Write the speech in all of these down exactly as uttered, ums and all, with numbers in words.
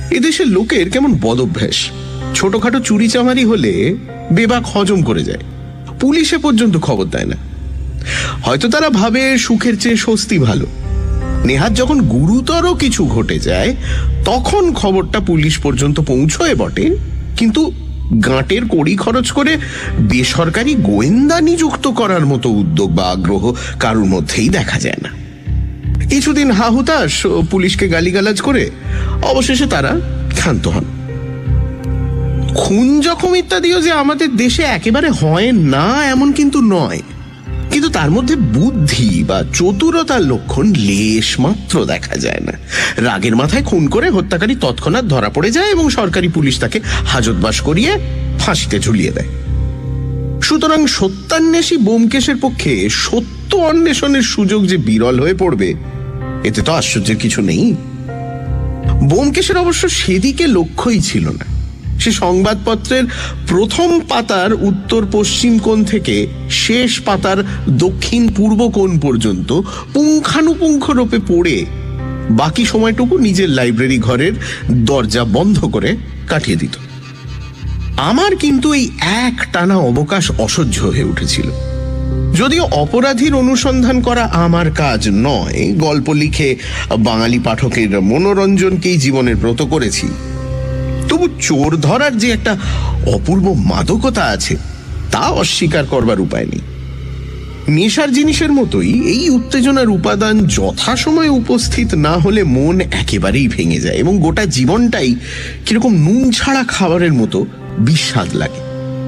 এদেশের লোকের কেমন বদভ্যাস, ছোটখাটো চুরি চামারি হলে বেবাক হজম করে যায়, পুলিশে পর্যন্ত খবর দেয় না। হয়তো তারা ভাবে সুখের চেয়ে স্বস্তি ভালো। নেহাত যখন গুরুতর কিছু ঘটে যায় তখন খবরটা পুলিশ পর্যন্ত পৌঁছয় বটে, কিন্তু গাঁটের কড়ি খরচ করে বেসরকারি গোয়েন্দা নিযুক্ত করার মতো উদ্যোগ বা আগ্রহ কারোর মধ্যেই দেখা যায় না। কিছুদিন হা হুতাশ পুলিশকে গালিগালাজ করে অবশেষে তারা ক্ষান্ত হন। খুন জখম ইত্যাদিও যে আমাদের দেশে একেবারে হয় না এমন কিন্তু নয়, কিন্তু তার মধ্যে বুদ্ধি বা চতুরতার লক্ষণ লেশ মাত্র দেখা যায় না। রাগের মাথায় খুন করে হত্যাকারী তৎক্ষণাৎ ধরা পড়ে যায় এবং সরকারি পুলিশ তাকে হাজতবাস করিয়ে ফাঁসিতে ঝুলিয়ে দেয়। সুতরাং সত্যান্বেষী ব্যোমকেশের পক্ষে সত্য অন্বেষণের সুযোগ যে বিরল হয়ে পড়বে এতে তো আশ্চর্যের কিছু নেই। ব্যোমকেশের অবশ্য সেদিকে লক্ষ্যই ছিল না। সে সংবাদপত্রের প্রথম পাতার উত্তর পশ্চিম কোণ থেকে শেষ পাতার দক্ষিণ পূর্ব কোণ পর্যন্ত পুঙ্খানুপুঙ্খ রূপে পড়ে বাকি সময়টুকু নিজের লাইব্রেরি ঘরের দরজা বন্ধ করে কাটিয়ে দিত। আমার কিন্তু এই এক টানা অবকাশ অসহ্য হয়ে উঠেছিল। যদিও অপরাধীর অনুসন্ধান করা আমার কাজ নয়, গল্প লিখে বাঙালি পাঠকের মনোরঞ্জনকেই জীবনের ব্রত করেছি, তবু চোর ধরার যে একটা অপূর্ব মাদকতা আছে তা অস্বীকার করবার উপায় নেই। নেশার জিনিসের মতোই এই উত্তেজনার উপাদান যথাসময়ে উপস্থিত না হলে মন একেবারেই ভেঙে যায় এবং গোটা জীবনটাই কিরকম নুন ছাড়া খাবারের মতো বিস্বাদ লাগে।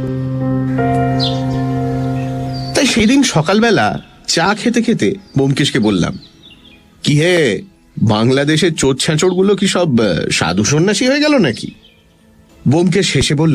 তাই সেদিন সকালবেলা চা খেতে খেতে ব্যোমকেশকে বললাম, কি হে, বাংলাদেশের চোর ছ্যাঁচড় গুলো কি সব সাধু সন্ন্যাসী হয়ে গেল নাকি? ব্যোমকেশ হেসে বলল,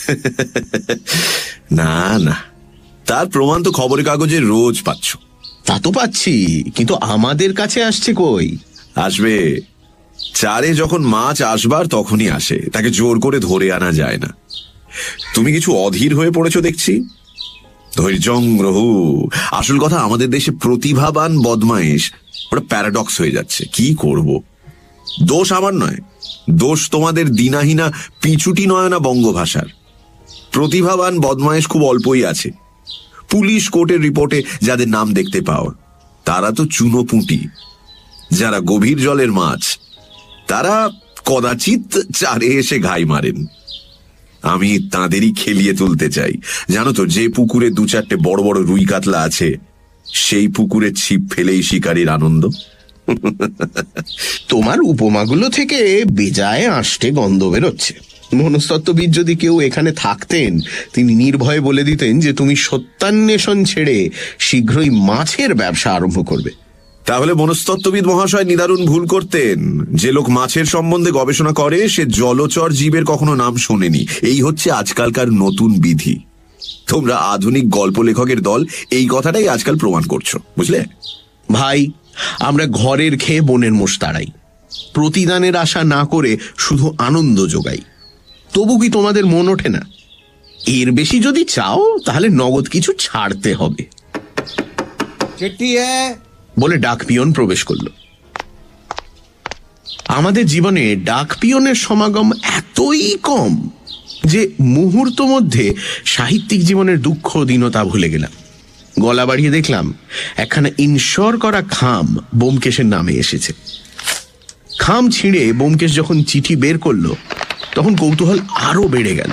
না না, তার প্রমাণ তো খবরের কাগজে রোজ পাচ্ছ। তা তো পাচ্ছি, কিন্তু আমাদের কাছে আসছে কই? আসবে, চারে যখন মাছ আসবার তখনই আসে, তাকে জোর করে ধরে আনা যায় না। তুমি কিছু অধীর হয়ে পড়েছো দেখছি। ধৈর্যং রহু। আসল কথা, আমাদের দেশে প্রতিভাবান বদমাইশ ওটা প্যারাডক্স হয়ে যাচ্ছে। কি করব? দোষ আমার নয়, দোষ তোমাদের দিনাহিনা পিছুটি নয় না বঙ্গভাষার। প্রতিভাবান বদমাইশ খুব অল্পই আছে। পুলিশ কোর্টের রিপোর্টে যাদের নাম দেখতে পাও তারা তো চুনোপুঁটি। যারা গভীর জলের মাছ তারা কদাচিৎ চারে এসে ঘাই মারেন। আমি তাঁদেরই খেলিয়ে তুলতে চাই। জানো তো, যে পুকুরে দু চারটে বড় বড় রুই কাতলা আছে সেই পুকুরে ছিপ ফেলেই শিকারীর আনন্দ। তোমার উপমাগুলো থেকে বেজায় আষ্টে গন্ধ বেরোচ্ছে। মনস্তত্ত্ববিদ যদি কেউ এখানে থাকতেন তিনি নির্ভয়ে বলে দিতেন যে তুমি সত্যান্বেষণ ছেড়ে শীঘ্রই মাছের ব্যবসা আরম্ভ করবে। তাহলে মনস্তত্ত্ববিদ মহাশয় নিদারুণ ভুল করতেন। যে লোক মাছের সম্বন্ধে গবেষণা করে সে জলচর জীবের কখনো নাম শোনেনি। এই হচ্ছে আজকালকার নতুন বিধি। তোমরা আধুনিক গল্প লেখকের দল এই কথাটাই আজকাল প্রমাণ করছো, বুঝলে? ভাই, আমরা ঘরের খেয়ে বনের মোষ তাড়াই, প্রতিদানের আশা না করে শুধু আনন্দ যোগাই। তবু কি তোমাদের মন ওঠে না? এর বেশি যদি চাও তাহলে নগদ কিছু ছাড়তে হবে। বলে ডাক পিয়ন প্রবেশ করল। আমাদের জীবনে ডাক পিয়নের সমাগম এতই কম যে মুহূর্ত মধ্যে সাহিত্যিক জীবনের দুঃখ দীনতা ভুলে গেলাম। গলা বাড়িয়ে দেখলাম একখানা ইনশোর করা খাম ব্যোমকেশের নামে এসেছে। খাম ছিঁড়ে ব্যোমকেশ যখন চিঠি বের করলো তখন কৌতূহল আরো বেড়ে গেল।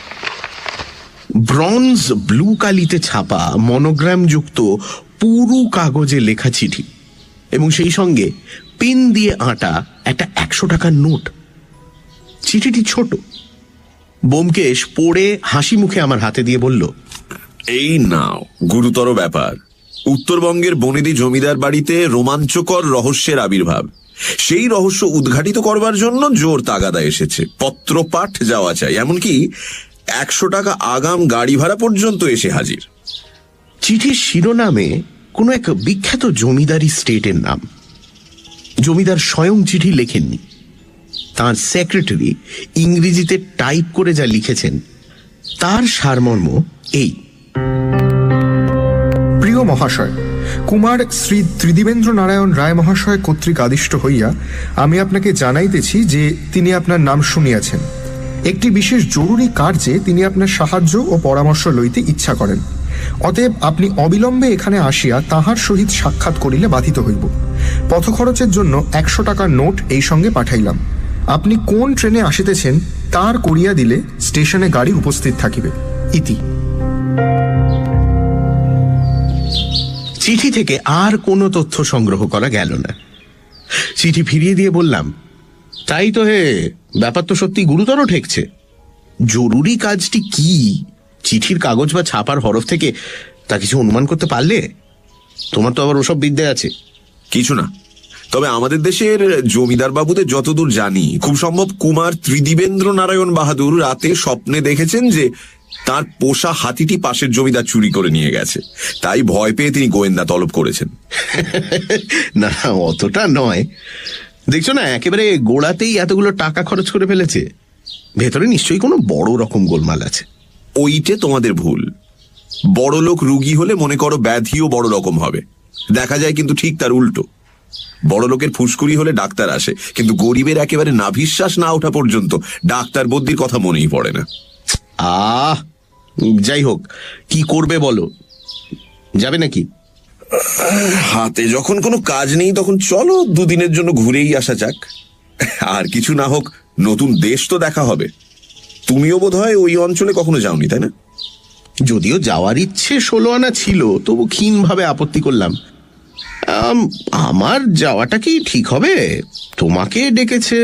ব্রঞ্জ ব্লু কালিতে ছাপা মনোগ্রাম যুক্ত পুরু কাগজে লেখা চিঠি এবং সেই সঙ্গে পেন দিয়ে আঁটা একটা একশো টাকার নোট। চিঠিটি ছোট। ব্যোমকেশ পড়ে হাসি মুখে আমার হাতে দিয়ে বলল, এই নাও, গুরুতর ব্যাপার। উত্তরবঙ্গের বনেদি জমিদার বাড়িতে রোমাঞ্চকর রহস্যের আবির্ভাব। সেই রহস্য উদ্ঘাটিত করবার জন্য জোর তাগাদা এসেছে। পত্রপাঠ যাওয়া চাই, এমনকি একশো টাকা আগাম গাড়ি ভাড়া পর্যন্ত এসে হাজির। চিঠির শিরোনামে কোনো এক বিখ্যাত জমিদারি স্টেটের নাম। জমিদার স্বয়ং চিঠি লেখেননি, তার সেক্রেটারি ইংরেজিতে টাইপ করে যা লিখেছেন তার সারমর্ম এই: প্রিয় মহাশয়, কুমার শ্রী ত্রিদিবেন্দ্র নারায়ণ রায় মহাশয় কর্তৃক আদিষ্ট হইয়া আমি আপনাকে জানাইতেছি যে তিনি আপনার নাম শুনিয়াছেন। একটি বিশেষ জরুরি কার্যে তিনি আপনার সাহায্য ও পরামর্শ লইতে ইচ্ছা করেন। অতএব আপনি অবিলম্বে এখানে আসিয়া তাহার সহিত সাক্ষাৎ করিলে বাধিত হইব। পথখরচের জন্য একশো টাকার নোট এই সঙ্গে পাঠাইলাম। আপনি কোন ট্রেনে আসিতেছেন তার করিয়া দিলে স্টেশনে গাড়ি উপস্থিত থাকিবে। ইতি। চিঠি থেকে আর কোনো তথ্য সংগ্রহ করা গেল না। চিঠি ফিরিয়ে দিয়ে বললাম, তাই তো হে, ব্যাপার তো সত্যি গুরুতর ঠেকছে। জরুরি কাজটি কি চিঠির কাগজ বা ছাপার হরফ থেকে তা কিছু অনুমান করতে পারলে? তোমার তো আবার ওসব বিদ্যা আছে। কিছু না, তবে আমাদের দেশের জমিদার বাবুদের যতদূর জানি, খুব সম্ভব কুমার ত্রিদিবেন্দ্র নারায়ণ বাহাদুর রাতে স্বপ্নে দেখেছেন যে তার পোষা হাতিটি পাশের জমিদার চুরি করে নিয়ে গেছে, তাই ভয় পেয়ে তিনি গোয়েন্দা তলব করেছেন। না, অতটা নয়। দেখছো না, একেবারে গোড়াতেই এতগুলো টাকা খরচ করে ফেলেছে। ভেতরে নিশ্চয়ই কোনো বড় রকম গোলমাল আছে। ওইটে তোমাদের ভুল। বড় লোক রুগী হলে মনে করো ব্যাধিও বড় রকম হবে, দেখা যায় কিন্তু ঠিক তার উল্টো। বড় লোকের ফুসকুড়ি হলে ডাক্তার আসে, কিন্তু গরিবের একেবারে নাভিশ্বাস না ওঠা পর্যন্ত ডাক্তার বদ্যির কথা মনেই পড়ে না। আহ, যাই হোক, কি করবে বলো? যাবে নাকি? হাতে যখন কোনো কাজ নেই তখন চলো দুদিনের জন্য ঘুরেই আসা যাক। আর কিছু না হোক, নতুন দেশ তো দেখা হবে। তুমিও বোধহয় ওই অঞ্চলে কখনো যাওনি, তাই না? যদিও যাওয়ার ইচ্ছে ষোলো আনা ছিল, তবু ক্ষীণভাবে আপত্তি করলাম। আম, আমার যাওয়াটা কি ঠিক হবে? তোমাকে ডেকেছে।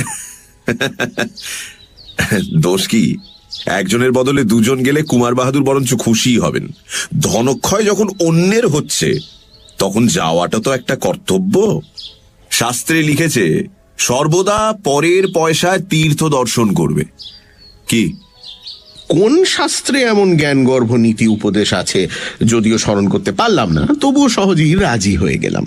দোষ কি? একজনের বদলে দুজন গেলে কুমার বাহাদুর বরঞ্চ খুশি হবেন। ধনক্ষয় যখন অন্যের হচ্ছে তখন যাওয়াটা তো একটা কর্তব্য। শাস্ত্রে লিখেছে সর্বদা পরের পয়সায় তীর্থ দর্শন করবে। কি কোন শাস্ত্রে এমন জ্ঞানগর্ভ নীতি উপদেশ আছে যদিও স্মরণ করতে পারলাম না, তবুও সহজেই রাজি হয়ে গেলাম।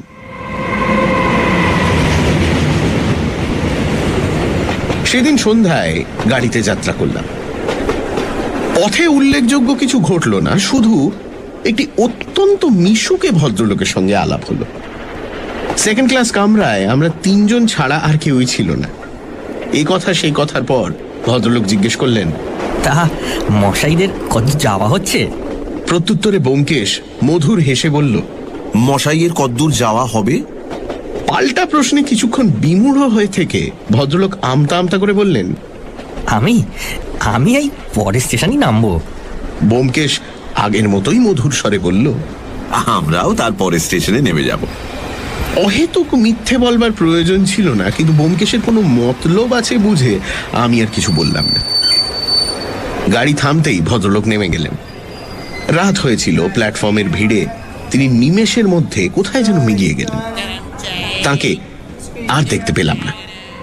সেদিন সন্ধ্যায় গাড়িতে যাত্রা করলাম। পথে উল্লেখযোগ্য কিছু ঘটল না, শুধু একটি অত্যন্ত মিশুকে ভদ্রলোকের সঙ্গে আলাপ হলো। সেকেন্ড ক্লাস কামরায় আমরা তিনজন ছাড়া আর কেউই ছিল না। এই কথা সেই কথার পর ভদ্রলোক জিজ্ঞেস করলেন, তা মশাইদের কত যাওয়া হচ্ছে? প্রত্যুত্তরে ব্যোমকেশ মধুর হেসে বলল, মশাইয়ের কদ্দূর যাওয়া হবে? পাল্টা প্রশ্নে কিছুক্ষণ বিমূঢ় হয়ে থেকে ভদ্রলোক আমতা আমতা করে বললেন, আমি আমি এই পরের স্টেশনই নামবো। ব্যোমকেশ আগের মতোই মধুর স্বরে বলল, আমরাও তারপরে স্টেশনে নেমে যাব। অহেতুক মিথ্যে বলবার প্রয়োজন ছিল না, কিন্তু ব্যোমকেশের কোনো মতলব আছে বুঝে আমি আর কিছু বললাম না। গাড়ি থামতেই ভদ্রলোক নেমে গেলেন। রাত হয়েছিল, প্ল্যাটফর্মের ভিড়ে তিনি নিমেষের মধ্যে কোথায় যেন মিলিয়ে গেলেন। তাকে আর দেখতে পেলাম না।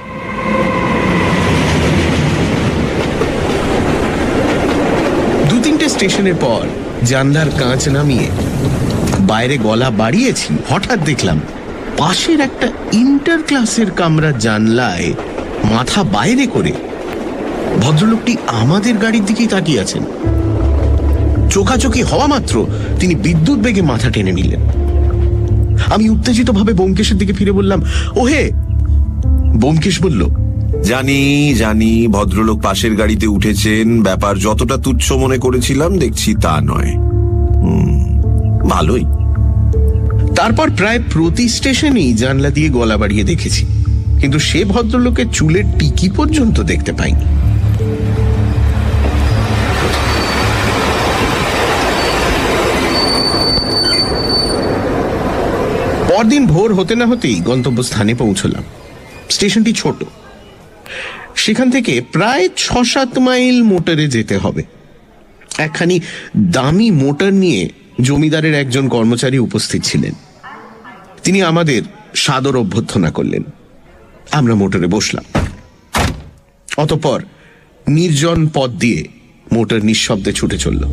দু তিনটে স্টেশনের পর জানলার কাঁচ নামিয়ে বাইরে গলা বাড়িয়েছি, হঠাৎ দেখলাম পাশের একটা ইন্টার ক্লাসের কামরার জানলায় মাথা বাইরে করে ভদ্রলোকটি আমাদের গাড়ির দিকেই তাকিয়ে আছেন। চোখাচোখি হওয়া মাত্র তিনি বিদ্যুৎ বেগে মাথা টেনে নিলেন। আমি উত্তেজিত ভাবে ব্যোমকেশের দিকে ফিরে বললাম, ওহে। ব্যোমকেশ বলল, জানি জানি ভদ্রলোক পাশের গাড়িতে উঠেছেন, ব্যাপার যতটা তুচ্ছ মনে করেছিলাম দেখছি তা নয়। হুম, ভালোই। তারপর প্রায় প্রতি স্টেশনেই জানলা দিয়ে গলা বাড়িয়ে দেখেছি, কিন্তু সে ভদ্রলোকের চুলের টিকি পর্যন্ত দেখতে পাইনি। পরদিন ভোর হতে না হতেই গন্তব্যস্থানে পৌঁছলাম। স্টেশনটি ছোট, সেখান থেকে প্রায় ছ সাত মাইল মোটরে যেতে হবে। একখানি দামি মোটর নিয়ে জমিদারের একজন কর্মচারী উপস্থিত ছিলেন। তিনি আমাদের সাদর অভ্যর্থনা করলেন। আমরা মোটরে বসলাম। অতঃপর নির্জন পথ দিয়ে মোটর নিঃশব্দে ছুটে চলল।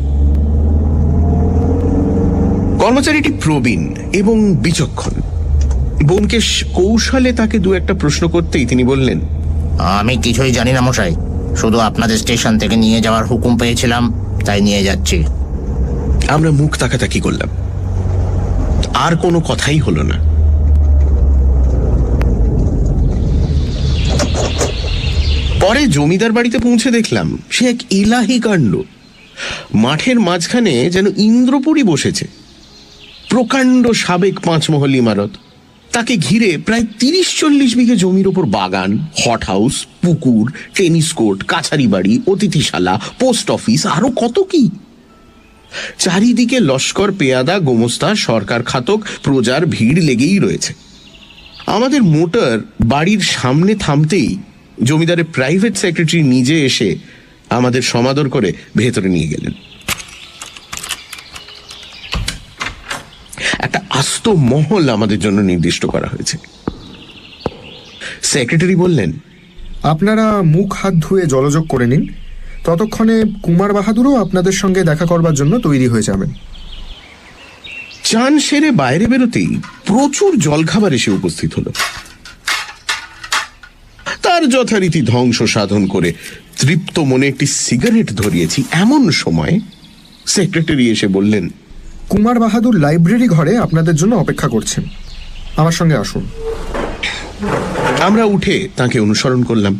কর্মচারীটি প্রবীণ এবং বিচক্ষণ। ব্যোমকেশ কৌশলে তাকে দু একটা প্রশ্ন করতেই তিনি বললেন, আমি কিছুই জানি না মশাই, শুধু আপনাদের স্টেশন থেকে নিয়ে যাওয়ার হুকুম পেয়েছিলাম, তাই নিয়ে যাচ্ছি। আমরা মুখ তাকাতাকি করলাম। আর কোনো কথাই হলো না। পরে জমিদার বাড়িতে পৌঁছে দেখলাম সে এক ইলাহি কাণ্ড। মাঠের মাঝখানে যেন ইন্দ্রপুরী বসেছে, প্রকাণ্ড সাবেক পাঁচমহল ইমারত, তাকে ঘিরে প্রায় তিরিশ চল্লিশ বিঘে জমির ওপর বাগান, হট হাউস, পুকুর, টেনিস কোর্ট, কাছারি বাড়ি, অতিথিশালা, পোস্ট অফিস, আরো কত কি। চারিদিকে লস্কর, পেয়াদা, গোমস্তা, সরকার খাতক, প্রজার ভিড় লেগেই রয়েছে। আমাদের মোটর বাড়ির সামনে থামতেই জমিদারের প্রাইভেট সেক্রেটারি নিজে এসে আমাদের সমাদর করে ভেতরে নিয়ে গেলেন। একটা আস্ত মহল আমাদের জন্য নির্দিষ্ট করা হয়েছে। সেক্রেটারি বললেন, আপনারা মুখ হাত ধুয়ে জলযোগ করে নিন, ততক্ষণে কুমার বাহাদুরও আপনাদের সঙ্গে দেখা করবার জন্য তৈরি হয়ে যাবেন। চান সেরে বাইরে বেরোতেই প্রচুর জলখাবার এসে উপস্থিত হলো। তার যথারীতি ধ্বংস সাধন করে তৃপ্ত মনে একটি সিগারেট ধরিয়েছি, এমন সময় সেক্রেটারি এসে বললেন, কুমার বাহাদুর লাইব্রেরি ঘরে আপনাদের জন্য অপেক্ষা করছেন, আমার সঙ্গে আসুন। আমরা উঠে তাকে অনুসরণ করলাম।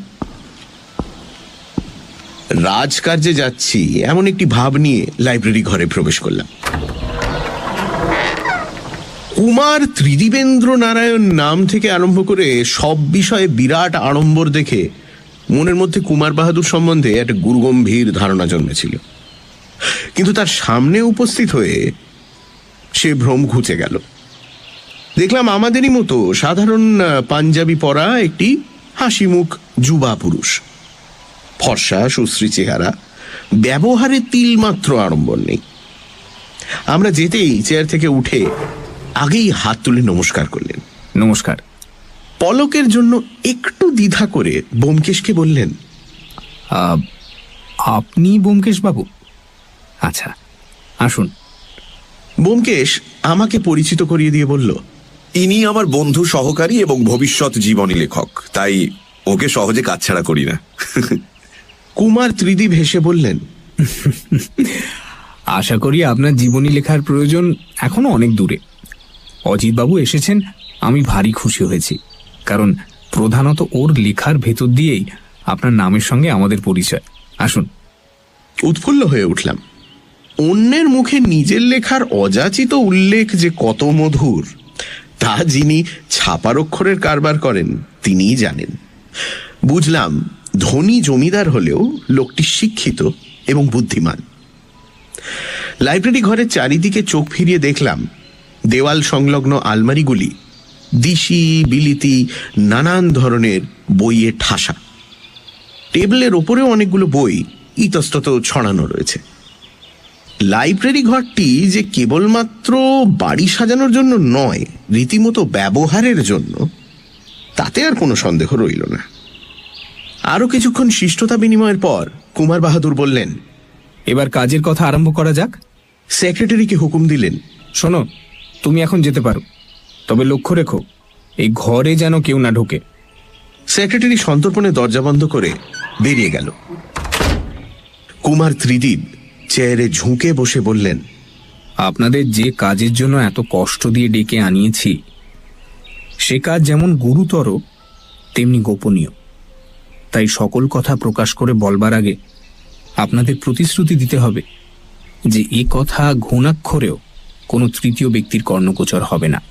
রাজকার্যে যাচ্ছি এমন একটি ভাব নিয়ে লাইব্রেরি ঘরে প্রবেশ করলাম। কুমার ত্রিদিবেন্দ্র নারায়ণ নাম থেকে আরম্ভ করে সব বিষয়ে বিরাট আড়ম্বর দেখে মনের মধ্যে কুমার বাহাদুর সম্বন্ধে একটা গুরুগম্ভীর ধারণা জন্মেছিল, কিন্তু তার সামনে উপস্থিত হয়ে সে ভ্রম ঘুচে গেল। দেখলাম আমাদেরই মতো সাধারণ পাঞ্জাবি পরা একটি হাসিমুখ যুবা পুরুষ, ফর্সা সুশ্রী চেহারা, ব্যবহারে তিলমাত্র আড়ম্বর নেই। আমরা যেতেই চেয়ার থেকে উঠে আগেই হাত তুলে নমস্কার করলেন। নমস্কার। পলকের জন্য একটু দ্বিধা করে ব্যোমকেশকে বললেন, আপনি ব্যোমকেশ বাবু? আচ্ছা, আসুন। ব্যোমকেশ আমাকে পরিচিত করিয়ে দিয়ে বলল, ইনি আমার বন্ধু সহকারী এবং ভবিষ্যৎ জীবনী লেখক, তাই ওকে সহজে কাছছাড়া করি না। কুমার ত্রিদিব হেসে বললেন, আশা করি আপনার জীবনী লেখার প্রয়োজন এখনো অনেক দূরে। অজিতবাবু এসেছেন, আমি ভারী খুশি হয়েছি, কারণ প্রধানত ওর লেখার ভেতর দিয়েই আপনার নামের সঙ্গে আমাদের পরিচয়। আসুন। উৎফুল্ল হয়ে উঠলাম। অন্যের মুখে নিজের লেখার অযাচিত উল্লেখ যে কত মধুর, তা যিনি ছাপার অক্ষরের কারবার করেন তিনিই জানেন। বুঝলাম ধনী জমিদার হলেও লোকটি শিক্ষিত এবং বুদ্ধিমান। লাইব্রেরি ঘরের চারিদিকে চোখ ফিরিয়ে দেখলাম দেওয়াল সংলগ্ন আলমারিগুলি দিশি বিলিতি নানান ধরনের বইয়ে ঠাসা। টেবিলের ওপরেও অনেকগুলো বই ইতস্তত ছড়ানো রয়েছে। লাইব্রেরি ঘরটি যে কেবলমাত্র বাড়ি সাজানোর জন্য নয়, রীতিমতো ব্যবহারের জন্য, তাতে আর কোনো সন্দেহ রইল না। আরো কিছুক্ষণ শিষ্টতা বিনিময়ের পর কুমার বাহাদুর বললেন, এবার কাজের কথা আরম্ভ করা যাক। সেক্রেটারিকে হুকুম দিলেন, শোনো, তুমি এখন যেতে পারো, তবে লক্ষ্য রেখো এই ঘরে যেন কেউ না ঢোকে। সেক্রেটারি সন্তর্পণে দরজা বন্ধ করে বেরিয়ে গেল। কুমার ত্রিদিব চেয়ারে ঝুঁকে বসে বললেন, আপনাদের যে কাজের জন্য এত কষ্ট দিয়ে ডেকে আনিয়েছি, সে কাজ যেমন গুরুতর তেমনি গোপনীয়। তাই সকল কথা প্রকাশ করে বলবার আগে আপনাদের প্রতিশ্রুতি দিতে হবে যে এ কথা ঘুণাক্ষরেও কোনো তৃতীয় ব্যক্তির কর্ণগোচর হবে না।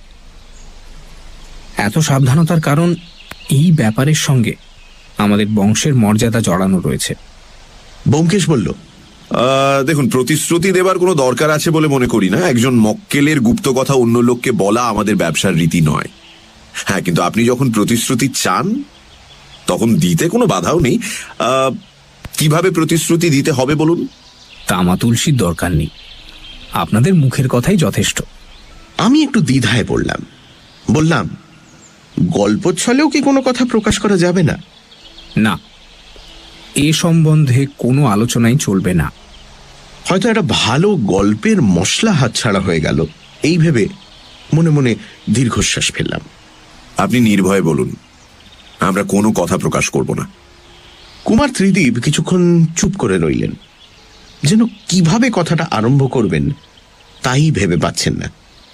এত সাবধানতার কারণ এই ব্যাপারের সঙ্গে আমাদের বংশের মর্যাদা জড়ানো রয়েছে। ব্যোমকেশ বলল, দেখুন, প্রতিশ্রুতি দেবার কোনো দরকার আছে বলে মনে করি না। একজন মক্কেলের গুপ্ত কথা অন্য লোককে বলা আমাদের ব্যবসার রীতি নয়। হ্যাঁ, কিন্তু আপনি যখন প্রতিশ্রুতি চান তখন দিতে কোনো বাধাও নেই। কিভাবে প্রতিশ্রুতি দিতে হবে বলুন? তামা তুলসীর দরকার নেই, আপনাদের মুখের কথাই যথেষ্ট। আমি একটু দ্বিধায় পড়লাম। বললাম, গল্প ছলেও কি কোনো কথা প্রকাশ করা যাবে না? না, এ সম্বন্ধে কোনো আলোচনাই চলবে না। হয়তো একটা ভালো গল্পের মশলা হাতছাড়া হয়ে গেল, এই ভেবে মনে মনে দীর্ঘশ্বাস ফেললাম। আপনি নির্ভয়ে বলুন, আমরা কোনো কথা প্রকাশ করব না। কুমার ত্রিদিব কিছুক্ষণ চুপ করে রইলেন, যেন কিভাবে কথাটা আরম্ভ করবেন তাই ভেবে পাচ্ছেন না।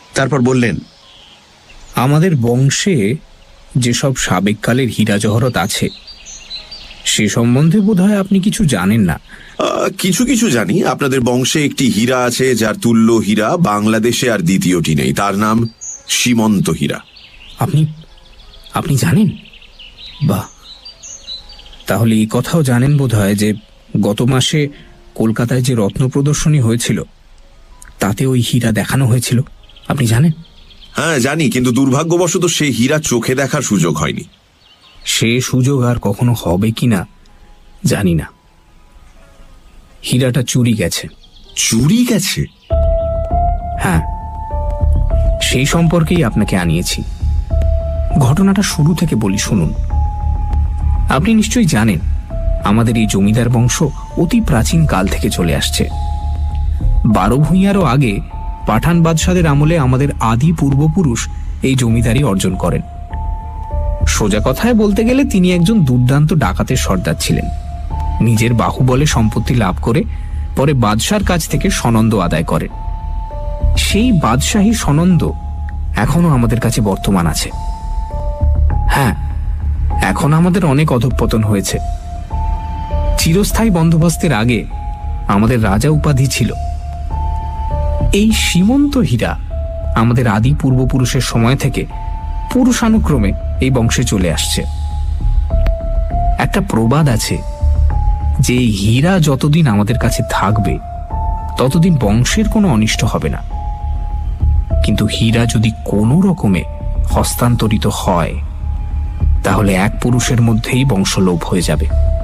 তারপর বললেন, আমাদের বংশে যেসব সাবেককালের হীরা জহরত আছে সে সম্বন্ধে বোধহয় আপনি কিছু জানেন না। আহ, কিছু কিছু জানি। আপনাদের বংশে একটি হীরা আছে যার তুল্য হীরা বাংলাদেশে আর দ্বিতীয়টি নেই, তার নাম সীমন্ত হীরা। আপনি আপনি জানেন? বাহ, তাহলে এই কথাও জানেন বোধহয় যে গত মাসে কলকাতায় যে রত্ন প্রদর্শনী হয়েছিল তাতে ওই হীরা দেখানো হয়েছিল, আপনি জানেন? হ্যাঁ জানি, কিন্তু দুর্ভাগ্যবশত সেই হীরা চোখে দেখার সুযোগ হয়নি। সে সুযোগ আর কখনো হবে কিনা জানি না। হীরাটা চুরি গেছে। চুরি গেছে? হ্যাঁ, সেই সম্পর্কেই আপনাকে আনিয়েছি। ঘটনাটা শুরু থেকে বলি, শুনুন। আপনি নিশ্চয়ই জানেন আমাদের এই জমিদার বংশ অতি প্রাচীন কাল থেকে চলে আসছে। বারো ভূঁইয়ারও আগে পাঠান বাদশাদের আমলে আমাদের আদি পূর্বপুরুষ এই জমিদারি অর্জন করেন। সোজা কথায় বলতে গেলে তিনি একজন দুর্দান্ত ডাকাতের সর্দার ছিলেন। নিজের বাহুবলে সম্পত্তি লাভ করে পরে বাদশার কাছ থেকে সনন্দ আদায় করেন। সেই বাদশাহী সনন্দ এখনো আমাদের কাছে বর্তমান আছে। হ্যাঁ, এখন আমাদের অনেক অধঃপতন হয়েছে। চিরস্থায়ী বন্দোবস্তের আগে আমাদের রাজা উপাধি ছিল। এই সীমন্ত হীরা আমাদের আদি পূর্বপুরুষের সময় থেকে পুরুষানুক্রমে এই বংশে চলে আসছে। একটা প্রবাদ আছে যে হীরা যতদিন আমাদের কাছে থাকবে ততদিন বংশের কোনো অনিষ্ট হবে না, কিন্তু হীরা যদি কোনো রকমে হস্তান্তরিত হয় তাহলে এক পুরুষের মধ্যেই বংশলোপ হয়ে যাবে।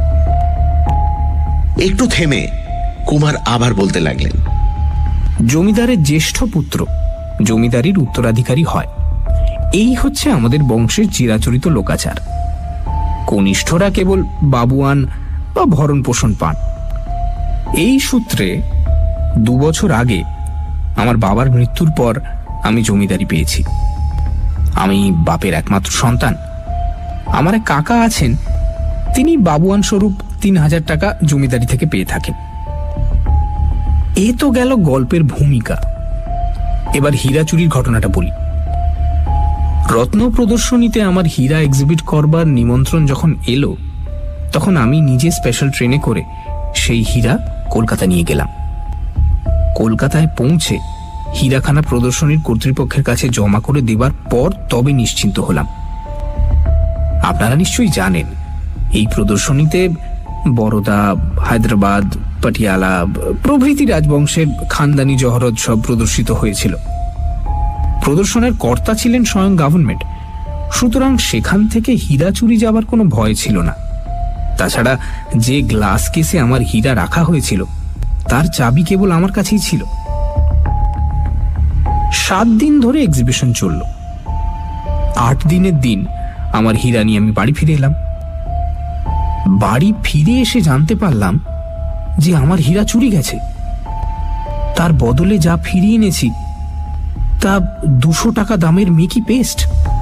একটু থেমে কুমার আবার বলতে লাগলেন, জমিদারের জ্যেষ্ঠ পুত্র জমিদারির উত্তরাধিকারী হয়, এই হচ্ছে আমাদের বংশের চিরাচরিত লোকাচার। কনিষ্ঠরা কেবল বাবুয়ান বা ভরণ পোষণ পান। এই সূত্রে দু বছর আগে আমার বাবার মৃত্যুর পর আমি জমিদারি পেয়েছি। আমি বাপের একমাত্র সন্তান। আমার এক কাকা আছেন, তিনি বাবুয়ান স্বরূপ তিন হাজার টাকা জমিদারি থেকে পেয়ে থাকেন। এ তো গেল গল্পের ভূমিকা। এবার হীরা চুরির ঘটনাটা বলি। রত্ন প্রদর্শনীতে আমার হীরা এক্সিবিট করবার নিমন্ত্রণ যখন এলো তখন আমি নিজে স্পেশাল ট্রেনে করে সেই হীরা কলকাতা নিয়ে গেলাম। কলকাতায় পৌঁছে হীরাখানা প্রদর্শনীর কর্তৃপক্ষের কাছে জমা করে দেবার পর তবে নিশ্চিন্ত হলাম। আপনারা নিশ্চয়ই জানেন এই প্রদর্শনীতে বরোদা, হায়দ্রাবাদ, পাটিয়ালা প্রভৃতি রাজবংশের খানদানি জহরত সব প্রদর্শিত হয়েছিল। প্রদর্শনের কর্তা ছিলেন স্বয়ং গভর্নমেন্ট, সুতরাং সেখান থেকে হীরা চুরি যাবার কোনো ভয় ছিল না। তাছাড়া যে গ্লাস কেসে আমার হীরা রাখা হয়েছিল তার চাবি কেবল আমার কাছেই ছিল। সাত দিন ধরে এক্সিবিশন চলল। আট দিনের দিন আমার হীরা নিয়ে আমি বাড়ি ফিরে এলাম। বাড়ি ফিরে এসে জানতে পারলাম যে আমার হীরা চুরি গেছে। তার বদলে যা ফিরিয়ে এনেছি তা দুশো টাকা দামের মিকি পেস্ট।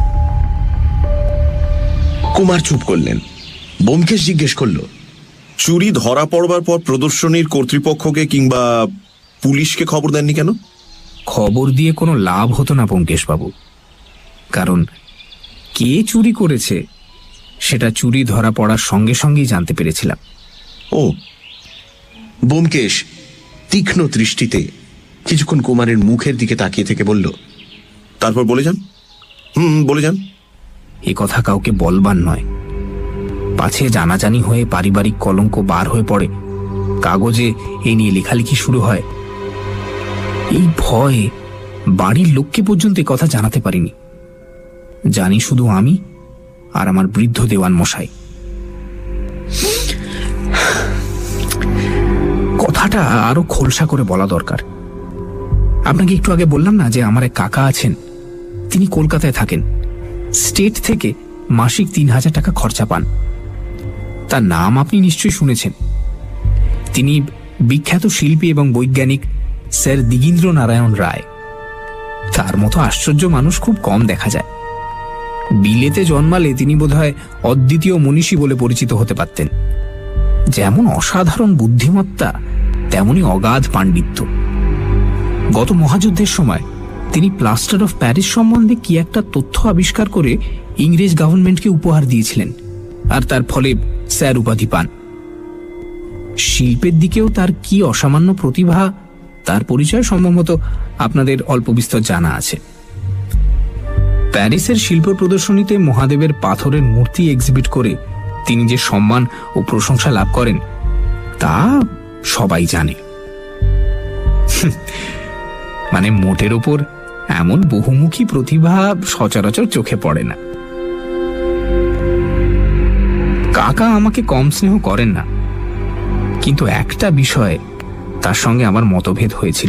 কুমার চুপ করলেন। ব্যোমকেশ জিজ্ঞেস করল, চুরি ধরা পড়বার পর প্রদর্শনীর কর্তৃপক্ষকে কিংবা পুলিশকে খবর দেননি কেন? খবর দিয়ে কোনো লাভ হতো না ব্যোমকেশ বাবু, কারণ কে চুরি করেছে সেটা চুরি ধরা পড়ার সঙ্গে সঙ্গেই জানতে পেরেছিলাম। ও। ব্যোমকেশ তীক্ষ্ণ দৃষ্টিতে কিছুক্ষণ কুমারের মুখের দিকে তাকিয়ে থেকে বলল, তারপর বলে যান। হুম বলে যান। এ কথা কাউকে বলবার নয়, পাছে জানাজানি হয়ে পারিবারিক কলঙ্ক বার হয়ে পড়ে, কাগজে এ নিয়ে লেখালেখি শুরু হয়। এই ভয়ে বাড়ির লোককে পর্যন্ত এ কথা জানাতে পারিনি। জানি শুধু আমি আর আমার বৃদ্ধ দেওয়ান মশাই। কথাটা আরো খোলসা করে বলা দরকার। আপনাকে একটু আগে বললাম না যে আমার এক কাকা আছেন, তিনি কলকাতায় থাকেন। স্টেট থেকে মাসিক তিন হাজার টাকা খরচা পান। তার নাম আপনি নিশ্চয়ই শুনেছেন। তিনি বিখ্যাত শিল্পী এবং বৈজ্ঞানিক স্যার দিগীন্দ্র নারায়ণ রায়। তার মতো আশ্চর্য মানুষ খুব কম দেখা যায়। বিলেতে জন্মালে তিনি বোধহয় অদ্বিতীয় মনীষী বলে পরিচিত হতে পারতেন। যেমন অসাধারণ বুদ্ধিমত্তা তেমনি অগাধ পাণ্ডিত্য। গত মহাযুদ্ধের সময় তিনি প্লাস্টার অফ প্যারিস সম্বন্ধে কি একটা তথ্য আবিষ্কার করে ইংরেজ গভর্নমেন্টকে উপহার দিয়েছিলেন, আর তার ফলে স্যার উপাধি পান। শিল্পের দিকেও তার কি অসামান্য প্রতিভা, তার পরিচয় সম্ভবত আপনাদের অল্প বিস্তর জানা আছে। প্যারিসের শিল্প প্রদর্শনীতে মহাদেবের পাথরের মূর্তি এক্সিবিট করে তিনি যে সম্মান ও প্রশংসা লাভ করেন তা সবাই জানে। মানে মোটের ওপর এমন বহুমুখী প্রতিভা সচরাচর চোখে পড়ে না। কাকা আমাকে কম স্নেহ করেন না, কিন্তু একটা বিষয়ে তার সঙ্গে আমার মতভেদ হয়েছিল।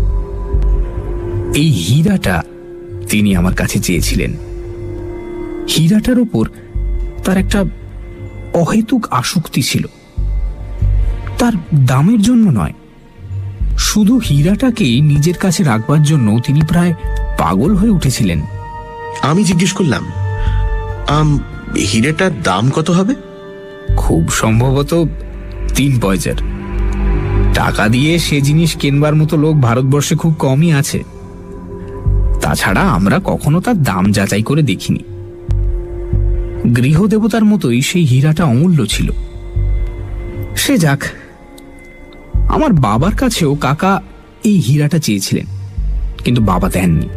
এই হীরাটা তিনি আমার কাছে চেয়েছিলেন। হীরাটার উপর তার একটা অহেতুক আসক্তি ছিল। তার দামের জন্য নয়, শুধু হীরাটাকেই নিজের কাছে রাখবার জন্য তিনি প্রায় পাগল হয়ে উঠেছিলেন। আমি জিজ্ঞেস করলাম, আম হীরেটার দাম কত হবে? খুব সম্ভবত তিন পয়সার। টাকা দিয়ে সে জিনিস কেনবার মতো লোক ভারতবর্ষে খুব কমই আছে। তাছাড়া আমরা কখনো তার দাম যাচাই করে দেখিনি। গৃহদেবতার মতোই সেই হীরাটা অমূল্য ছিল। সে যাক, আমার বাবার কাছেও কাকা এই হীরাটা চেয়েছিলেন, কিন্তু বাবা দেননি।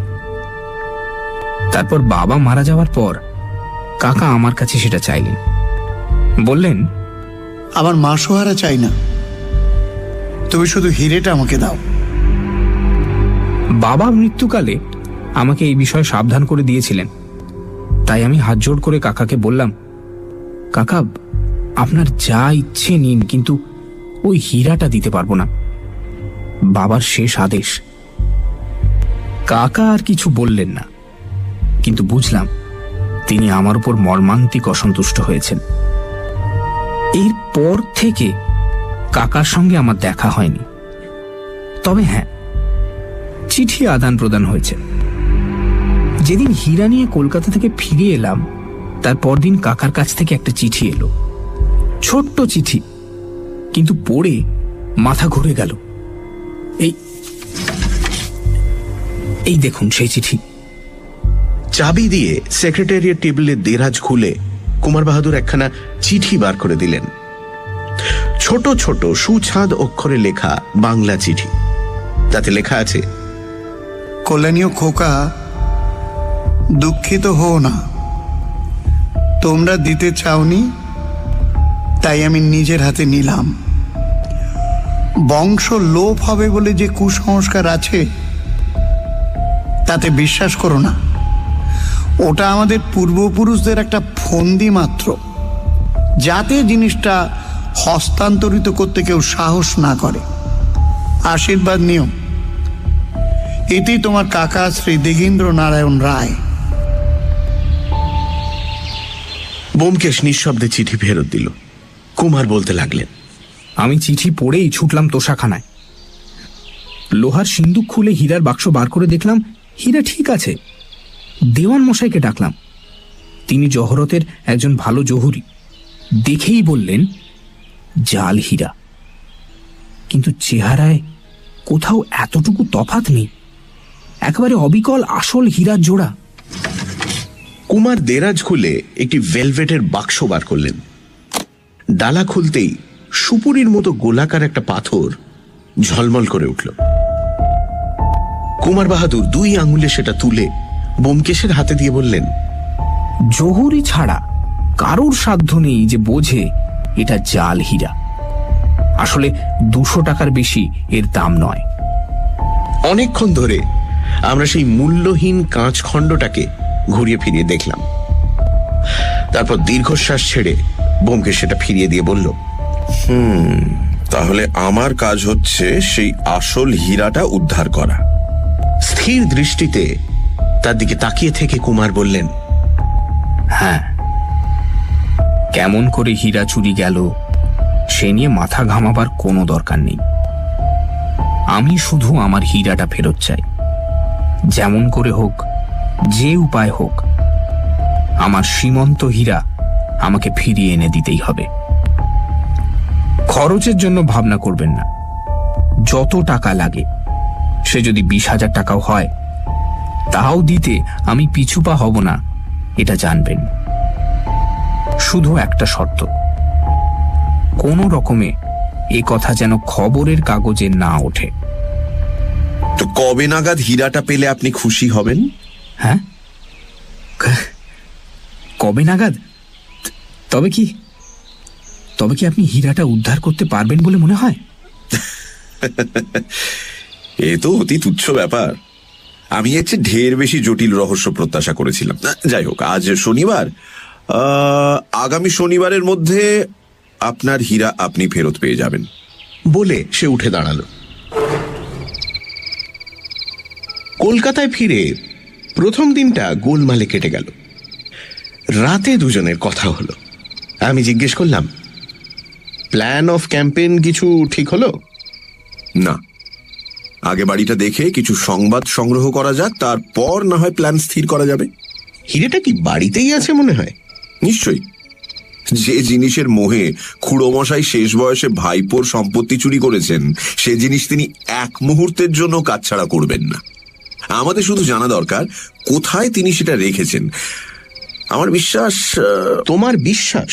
তারপর বাবা মারা যাওয়ার পর কাকা আমার কাছে সেটা চাইলেন। বললেন, আমার মা সোহারা চাই না, তুমি শুধু হিরেটা আমাকে দাও। বাবা মৃত্যুকালে আমাকে এই বিষয়ে সাবধান করে দিয়েছিলেন, তাই আমি হাত জোড় করে কাকাকে বললাম, কাকা আপনার যা ইচ্ছে নিন, কিন্তু ওই হীরাটা দিতে পারবো না। বাবার শেষ আদেশ। কাকা আর কিছু বললেন না, কিন্তু বুঝলাম তিনি আমার উপর মর্মান্তিক অসন্তুষ্ট হয়েছেন। এরপর থেকে কাকার সঙ্গে আমার দেখা হয়নি। তবে হ্যাঁ, চিঠি আদান প্রদান হয়েছে। যেদিন হীরা নিয়ে কলকাতা থেকে ফিরে এলাম তার পরদিন কাকার কাছ থেকে একটা চিঠি এলো। ছোট্ট চিঠি, কিন্তু পড়ে মাথা ঘুরে গেল। এই এই দেখুন সেই চিঠি। চাবি দিয়ে সেক্রেটারিয়েট টেবিলের দেরাজ খুলে কুমার বাহাদুর একখানা চিঠি বার করে দিলেন। ছোট ছোট সুছাঁদ অক্ষরে লেখা বাংলা চিঠি। তাতে লেখা আছে, কল্যাণীয় খোকা, দুঃখিত হও না, তোমরা দিতে চাওনি তাই আমি নিজের হাতে নিলাম। বংশ লোপ হবে বলে যে কুসংস্কার আছে তাতে বিশ্বাস করো না। ওটা আমাদের পূর্বপুরুষদের একটা ফন্দি মাত্র, যাতে জিনিসটা হস্তান্তরিত করতে কেউ সাহস না করে। আশীর্বাদ নিও। এটি তোমার কাকা শ্রী দিগেন্দ্র নারায়ণ রায়। ব্যোমকেশ নিঃশব্দে চিঠি ফেরত দিল। কুমার বলতে লাগলেন, আমি চিঠি পড়েই ছুটলাম তোষাখানায়। লোহার সিন্দুক খুলে হীরার বাক্স বার করে দেখলাম হীরা ঠিক আছে। দেওয়ান মশাইকে ডাকলাম। তিনি জহরতের একজন ভালো জহুরি। দেখেই বললেন, জাল হীরা, কিন্তু চেহারায় কোথাও এতটুকু তফাৎ নেই। একেবারে অবিকল আসল হীরার জোড়া। কুমার দেরাজ খুলে একটি ভেলভেটের বাক্স বার করলেন। ডালা খুলতেই সুপুরির মতো গোলাকার একটা পাথর ঝলমল করে উঠল। কুমার বাহাদুর দুই আঙুলে সেটা তুলে ব্যোমকেশের হাতে দিয়ে বললেন, জহুরি ছাড়া কারোর সাধ্য নেই যে বোঝে এটা জাল হীরা। আসলে দুশো টাকার বেশি এর দাম নয়। অনেকক্ষণ ধরে আমরা সেই মূল্যহীন কাঁচ খণ্ডটাকে ঘুরিয়ে ফিরিয়ে দেখলাম। তারপর দীর্ঘশ্বাস ছেড়ে ব্যোমকেশ সেটা ফিরিয়ে দিয়ে বলল, হুম তাহলে আমার কাজ হচ্ছে সেই আসল হীরাটা উদ্ধার করা। স্থির দৃষ্টিতে তার দিকে তাকিয়ে থেকে কুমার বললেন, হ্যাঁ, কেমন করে হীরা চুরি গেল সে নিয়ে মাথা ঘামাবার কোনো দরকার নেই। আমি শুধু আমার হীরাটা ফেরত চাই। যেমন করে হোক, যে উপায় হোক, আমার সীমন্ত হীরা আমাকে ফিরিয়ে এনে দিতেই হবে। খরচের জন্য ভাবনা করবেন না। যত টাকা লাগে, সে যদি বিশ হাজার টাকাও হয় তাও দিতে আমি পিছুপা হব না, এটা জানবেন। শুধু একটা শর্ত, কোনো রকমে এ কথা যেন খবরের কাগজে না ওঠে। তো কবে নাগাদ হীরাটা পেলে আপনি খুশি হবেন? হ্যাঁ, কবে নাগাদ? তবে কি তবে কি আপনি হীরাটা উদ্ধার করতে পারবেন বলে মনে হয়? এ তো অতি তুচ্ছ ব্যাপার। আমি এর চেয়ে ঢের বেশি জটিল রহস্য প্রত্যাশা করেছিলাম। যাই হোক, আজ শনিবার, আগামী শনিবারের মধ্যে আপনার হীরা আপনি ফেরত পেয়ে যাবেন বলে সে উঠে দাঁড়ালো। কলকাতায় ফিরে প্রথম দিনটা গোলমালে কেটে গেল। রাতে দুজনের কথা হলো। আমি জিজ্ঞেস করলাম, প্ল্যান অফ ক্যাম্পেইন কিছু ঠিক হলো? না, আগে বাড়িটা দেখে কিছু সংবাদ সংগ্রহ করা যাক, তারপর না হয় প্ল্যান স্থির করা যাবে। হিরেটা কি বাড়িতেই আছে মনে হয়? নিশ্চয়ই। যে জিনিসের মোহে খুড়োমশাই শেষ বয়সে ভাইপোর সম্পত্তি চুরি করেছেন, সে জিনিস তিনি এক মুহূর্তের জন্য কাছছাড়া করবেন না। আমাদের শুধু জানা দরকার কোথায় তিনি সেটা রেখেছেন। আমার বিশ্বাস। তোমার বিশ্বাস?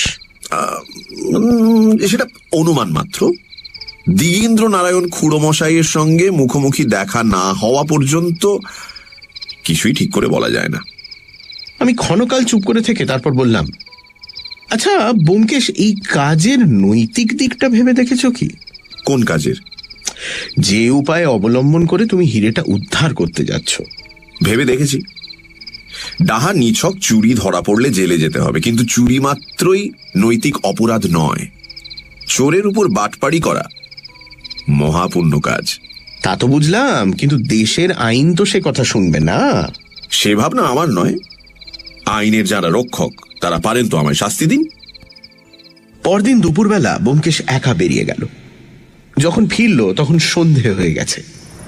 সেটা অনুমান মাত্র। দিগেন্দ্র নারায়ণ খুড়োমশাইয়ের সঙ্গে মুখোমুখি দেখা না হওয়া পর্যন্ত কিছুই ঠিক করে বলা যায় না। আমি ক্ষণকাল চুপ করে থেকে তারপর বললাম, আচ্ছা ব্যোমকেশ, এই কাজের নৈতিক দিকটা ভেবে দেখেছো কি? কোন কাজের? যে উপায় অবলম্বন করে তুমি হিরেটা উদ্ধার করতে যাচ্ছ। ভেবে দেখেছি। ডাহা নিছক চুরি ধরা পড়লে জেলে যেতে হবে, কিন্তু চুরি মাত্রই নৈতিক অপরাধ নয়। চোরের উপর বাটপাড়ি করা মহাপুণ্য কাজ। তা তো বুঝলাম, কিন্তু দেশের আইন তো সে কথা শুনবে না। সে ভাবনা আমার নয়। আইনের যারা রক্ষক তারা পারেন তো আমায় শাস্তি দিন। পরদিন দুপুরবেলা ব্যোমকেশ একা বেরিয়ে গেল। যখন ফিরল তখন সন্ধে হয়ে গেছে।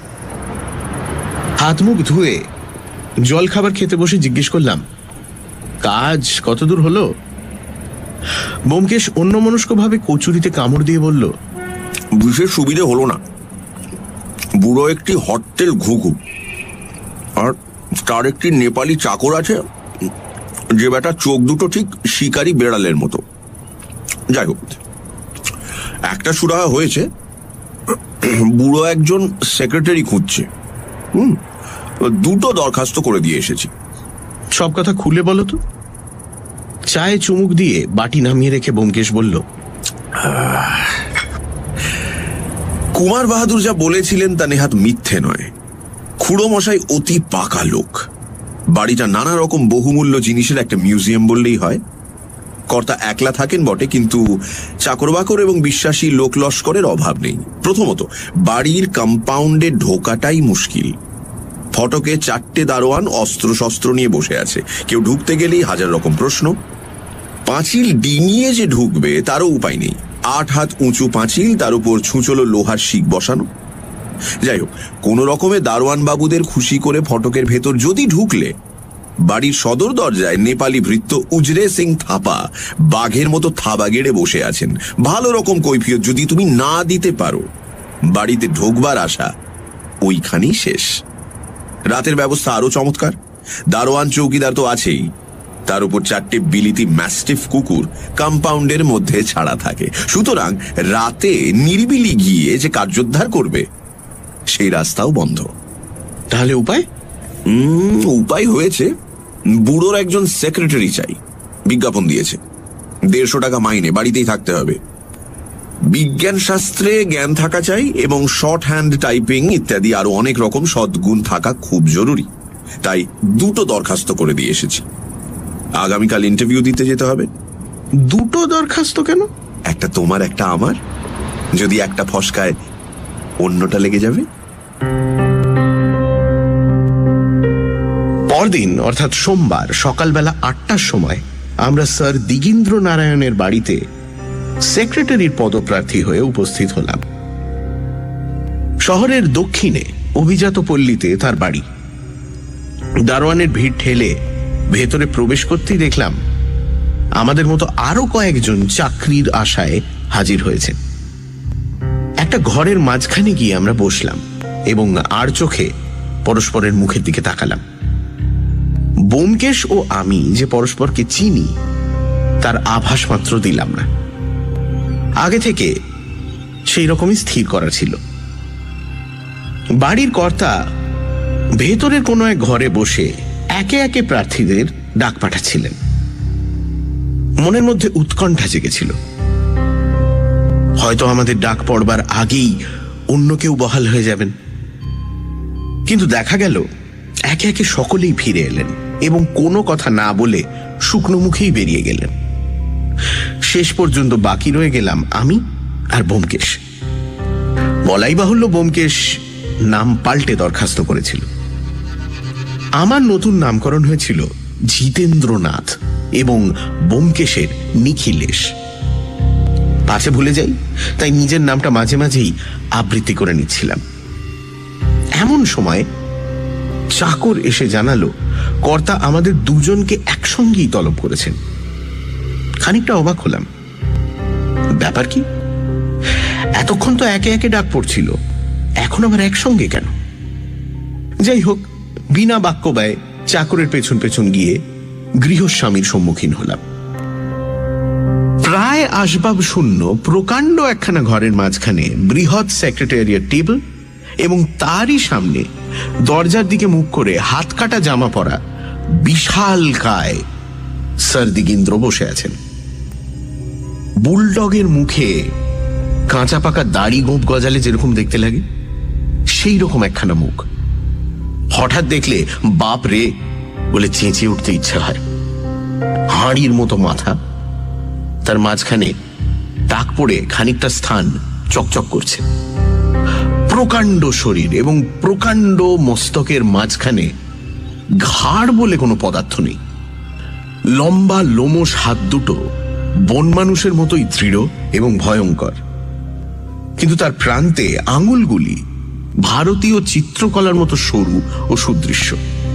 হাত মুখ ধুয়ে জল খাবার খেতে বসে জিজ্ঞেস করলাম, কাজ কতদূর হলো? ব্যোমকেশ অন্যমনস্ক ভাবে কচুরিতে কামড় দিয়ে বলল, বিশেষ সুবিধে হলো না। বুড়ো একটি হটটেল ঘুঘু, আর তার একটি নেপালি চাকর আছে, যে বেটা চোখ দুটো ঠিক শিকারি বেড়ালের মতো। যাই হোক, একটা সুরাহা হয়েছে। বুড়ো একজন সেক্রেটারি খুঁজছে। হুম দুটো দরখাস্ত করে দিয়ে এসেছি। সব কথা খুলে বলো তো। চায়ে চুমুক দিয়ে বাটি নামিয়ে রেখে ব্যোমকেশ বলল, কুমার বাহাদুর যা বলেছিলেন তা নেহাত মিথ্যে নয়। খুড়োমশাই অতি পাকা লোক। বাড়িটা নানা রকম বহুমূল্য জিনিসের একটা মিউজিয়াম বললেই হয়। কর্তা একলা থাকেন বটে, কিন্তু চাকর বাকর এবং বিশ্বাসী লোক লস্করের অভাব নেই। প্রথমত, বাড়ির কম্পাউন্ডে ঢোকাটাই মুশকিল। ফটকে চারটে দারোয়ান অস্ত্র শস্ত্র নিয়ে বসে আছে। কেউ ঢুকতে গেলেই হাজার রকম প্রশ্ন। পাঁচিল ডিঙিয়ে যে ঢুকবে তারও উপায় নেই। আট হাত উঁচু পাঁচিল, তার উপর ছুঁচলো লোহার শিক বসানো। যাই হোক, কোন রকমে দারোয়ান বাবুদের খুশি করে ফটকের ভেতর যদি ঢুকলে, বাড়ির সদর দরজায় নেপালি ভৃত্য উজরে সিং থাপা বাঘের মতো থাবা গেড়ে বসে আছেন। ভালো রকম কৈফিয়ত যদি তুমি না দিতে পারো, বাড়িতে ঢোকবার আশা ওইখানেই শেষ। রাতের ব্যবস্থা আরো চমৎকার। দারোয়ান চৌকিদার তো আছেই, তার উপর চারটে বিলিতি ম্যাস্টিফ কুকুর কম্পাউন্ডের মধ্যে ছাড়া থাকে। সুতরাং রাতে নিরিবিলি গিয়ে যে কার্যোদ্ধার করবে সেই রাস্তাও বন্ধ। তাহলে উপায়? হুম উপায় হয়েছে। বুড়োর একজন সেক্রেটারি চাই। বিজ্ঞাপন দিয়েছে। দেড়শো টাকা মাইনে, বাড়িতেই থাকতে হবে। বিজ্ঞান শাস্ত্রে জ্ঞান থাকা চাই এবং শর্ট হ্যান্ড টাইপিং ইত্যাদি আরো অনেক রকম সদ্গুণ থাকা খুব জরুরি। তাই দুটো দরখাস্ত করে দিয়ে এসেছি। আগামীকাল ইন্টারভিউ দিতে যেতে হবে। দুটো দরখাস্ত কেন? একটা তোমার, একটা আমার। যদি একটা ফসকায় অন্যটা লেগে যাবে। পরদিন অর্থাৎ সোমবার সকালবেলা আটটার সময় আমরা স্যার দিগেন্দ্র নারায়ণের বাড়িতে সেক্রেটারির পদপ্রার্থী হয়ে উপস্থিত হলাম। শহরের দক্ষিণে অভিজাত পল্লীতে তার বাড়ি। দারোয়ানের ভিড় ঠেলে ভেতরে প্রবেশ করতেই দেখলাম আমাদের মতো আরো কয়েকজন চাকরির আশায় হাজির হয়েছে। একটা ঘরের মাঝখানে গিয়ে আমরা বসলাম এবং আর চোখে পরস্পরের মুখের দিকে তাকালাম। ব্যোমকেশ ও আমি যে পরস্পরকে চিনি তার আভাস মাত্র দিলাম না। আগে থেকে সেই রকমই স্থির করা ছিল। বাড়ির কর্তা ভেতরের কোনো এক ঘরে বসে একে একে প্রার্থীদের ডাক পাঠাচ্ছিলেন। মনের মধ্যে উৎকণ্ঠা জেগেছিল, হয়তো আমাদের ডাক পড়বার আগেই অন্য কেউ বহাল হয়ে যাবেন। কিন্তু দেখা গেল একে একে সকলেই ফিরে এলেন এবং কোনো কথা না বলে শুকনো মুখেই বেরিয়ে গেলেন। শেষ পর্যন্ত বাকি রয়ে গেলাম আমি আর ব্যোমকেশ। বলাই বাহুল্য, ব্যোমকেশ নাম পাল্টে দরখাস্ত করেছিল। আমার নতুন নামকরণ হয়েছিল জিতেন্দ্রনাথ এবং ব্যোমকেশের নিখিলেশ। পাছে ভুলে যাই, তাই নিজের নামটা মাঝে মাঝেই আবৃত্তি করে নিচ্ছিলাম। এমন সময় চাকর এসে জানালো কর্তা আমাদের দুজনকে একসঙ্গেই তলব করেছেন। খানিকটা অবাক হলাম, ব্যাপার কি? এতক্ষণ তো একে একে ডাক পড়ছিল, এখন আবার একসঙ্গে কেন? যাই হোক, বিনা বাক্য ব্যয়ে চাকরের পেছন পেছন গিয়ে গৃহস্বামীর সম্মুখীন হলাম। প্রায় আসবাব শূন্য প্রকাণ্ড একখানা ঘরের মাঝখানে বৃহৎ সেক্রেটারিয়েট টেবিল এবং তারই সামনে দরজার দিকে মুখ করে হাত কাটা জামা পরা বিশাল কায় স্যার দিগিন্দ্র বসে আছেন। বুলডগের মুখে কাঁচা পাকা দাড়ি গোঁপ গজালে যেরকম দেখতে লাগে সেই রকম একখানা মুখ। হঠাৎ দেখলে বাপ রে বলে চেঁচিয়ে উঠতে ইচ্ছা হয়। হাঁড়ির মতো মাথা, তার মাঝখানে টাক পড়ে খানিকটা স্থান চকচক করছে। প্রকাণ্ড শরীর এবং প্রকাণ্ড মস্তকের মাঝখানে ঘাড় বলে কোনো পদার্থ নেই। লম্বা লোমশ হাত দুটো বন মানুষের মতোই দৃঢ় এবং ভয়ঙ্কর, কিন্তু তার প্রান্তে আঙুলগুলি ভারতীয় চিত্রকলার মতো সরু ও সুদৃশ্য।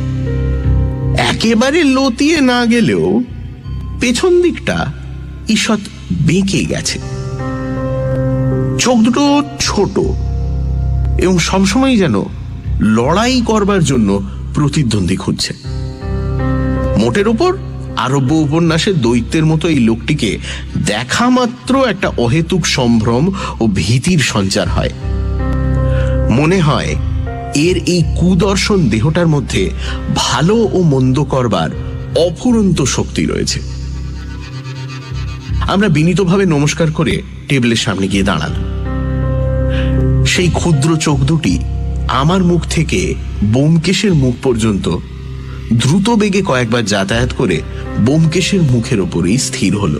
একেবারে লতিয়ে না গেলেও পেছন দিকটা ঈষৎ বেঁকে গেছে। চোখ দুটো ছোট এবং সবসময় যেন লড়াই করবার জন্য প্রতিদ্বন্দ্বী খুঁজছে। মোটের ওপর আরব্য উপন্যাসের দৈত্যের মতো এই লোকটিকে দেখা মাত্র একটা অহেতুক সম্ভ্রম ও ভীতির সঞ্চার হয়। মনে হয় এর এই কুদর্শন দেহটার মধ্যে ভালো ও মন্দ করবার অফুরন্ত শক্তি রয়েছে। আমরা বিনীতভাবে নমস্কার করে টেবিলের সামনে গিয়ে দাঁড়ালাম। সেই ক্ষুদ্র চোখ দুটি আমার মুখ থেকে ব্যোমকেশের মুখ পর্যন্ত দ্রুত বেগে কয়েকবার যাতায়াত করে ব্যোমকেশের মুখের ওপরেই স্থির হল।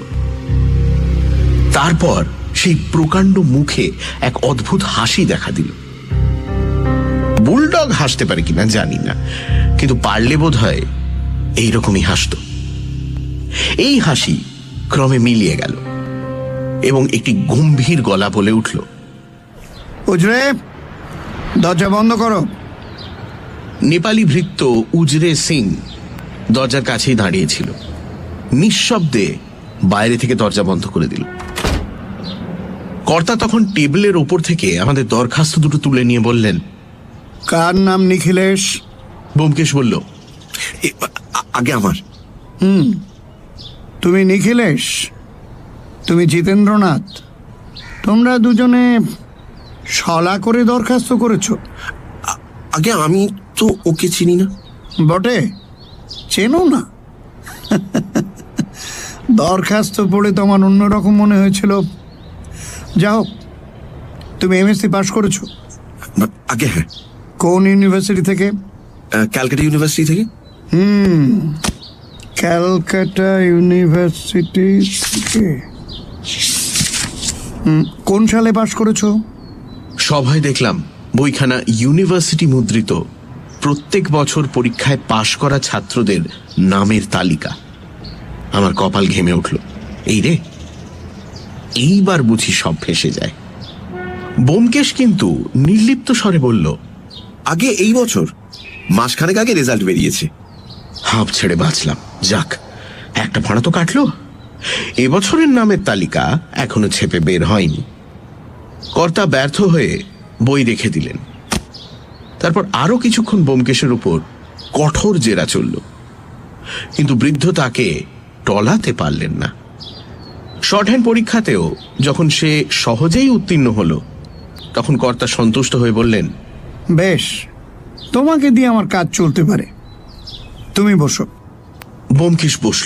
তারপর সেই প্রকাণ্ড মুখে এক অদ্ভুত হাসি দেখা দিল। বুলডগ হাসতে পারে কিনা জানি না, কিন্তু পারলে বোধ হয় এইরকমই হাসত। এই হাসি ক্রমে মিলিয়ে গেল এবং একটি গম্ভীর গলা বলে উঠল, উজরে, দরজা বন্ধ করো। নেপালি ভৃত্য উজরে সিং দরজার কাছেই দাঁড়িয়েছিল। নিঃশব্দে বাইরে থেকে দরজা বন্ধ করে দিল। কর্তা তখন টেবিলের ওপর থেকে আমাদের দরখাস্ত দুটো তুলে নিয়ে বললেন, কার নাম নিখিলেশ? ব্যোমকেশ বলল, আগে আমার। হুম, তুমি নিখিলেশ, তুমি জিতেন্দ্রনাথ। তোমরা দুজনে শলা করে দরখাস্ত করেছো। আগে আমি তো ওকে চিনি না। বটে, চেনো না? দরখাস্ত পড়ে তোমার অন্যরকম মনে হয়েছিল। যা হোক, তুমি এমএসসি পাশ করেছো। আগে হ্যাঁ। কোন ইউনিভার্সিটি থেকে? ক্যালকাটা ইউনিভার্সিটি থেকে। হুম, ক্যালকাটা ইউনিভার্সিটি থেকে। কোন সালে পাশ করেছো? সভায় দেখলাম বইখানা ইউনিভার্সিটি মুদ্রিত প্রত্যেক বছর পরীক্ষায় পাশ করা ছাত্রদের নামের তালিকা। আমার কপাল ঘেমে উঠল। এই রে, এইবার বুঝি সব ফেসে যায়। ব্যোমকেশ কিন্তু নির্লিপ্ত স্বরে বলল, আগে এই বছর মাসখানেক আগে রেজাল্ট বেরিয়েছে। হাঁপ ছেড়ে বাঁচলাম। যাক, একটা ভাড়া তো কাটলো। এবছরের নামের তালিকা এখনো ছেপে বের হয়নি। কর্তা ব্যর্থ হয়ে বই রেখে দিলেন। তারপর আরো কিছুক্ষণ ব্যোমকেশের উপর কঠোর জেরা চলল। কিন্তু বৃদ্ধ তাকে টলাতে পারলেন না। শর্ট হ্যান্ড পরীক্ষাতেও যখন সে সহজেই উত্তীর্ণ হলো, তখন কর্তা সন্তুষ্ট হয়ে বললেন, বেশ, তোমাকে দিয়ে আমার কাজ চলতে পারে, তুমি বসো। ব্যোমকেশ বসল।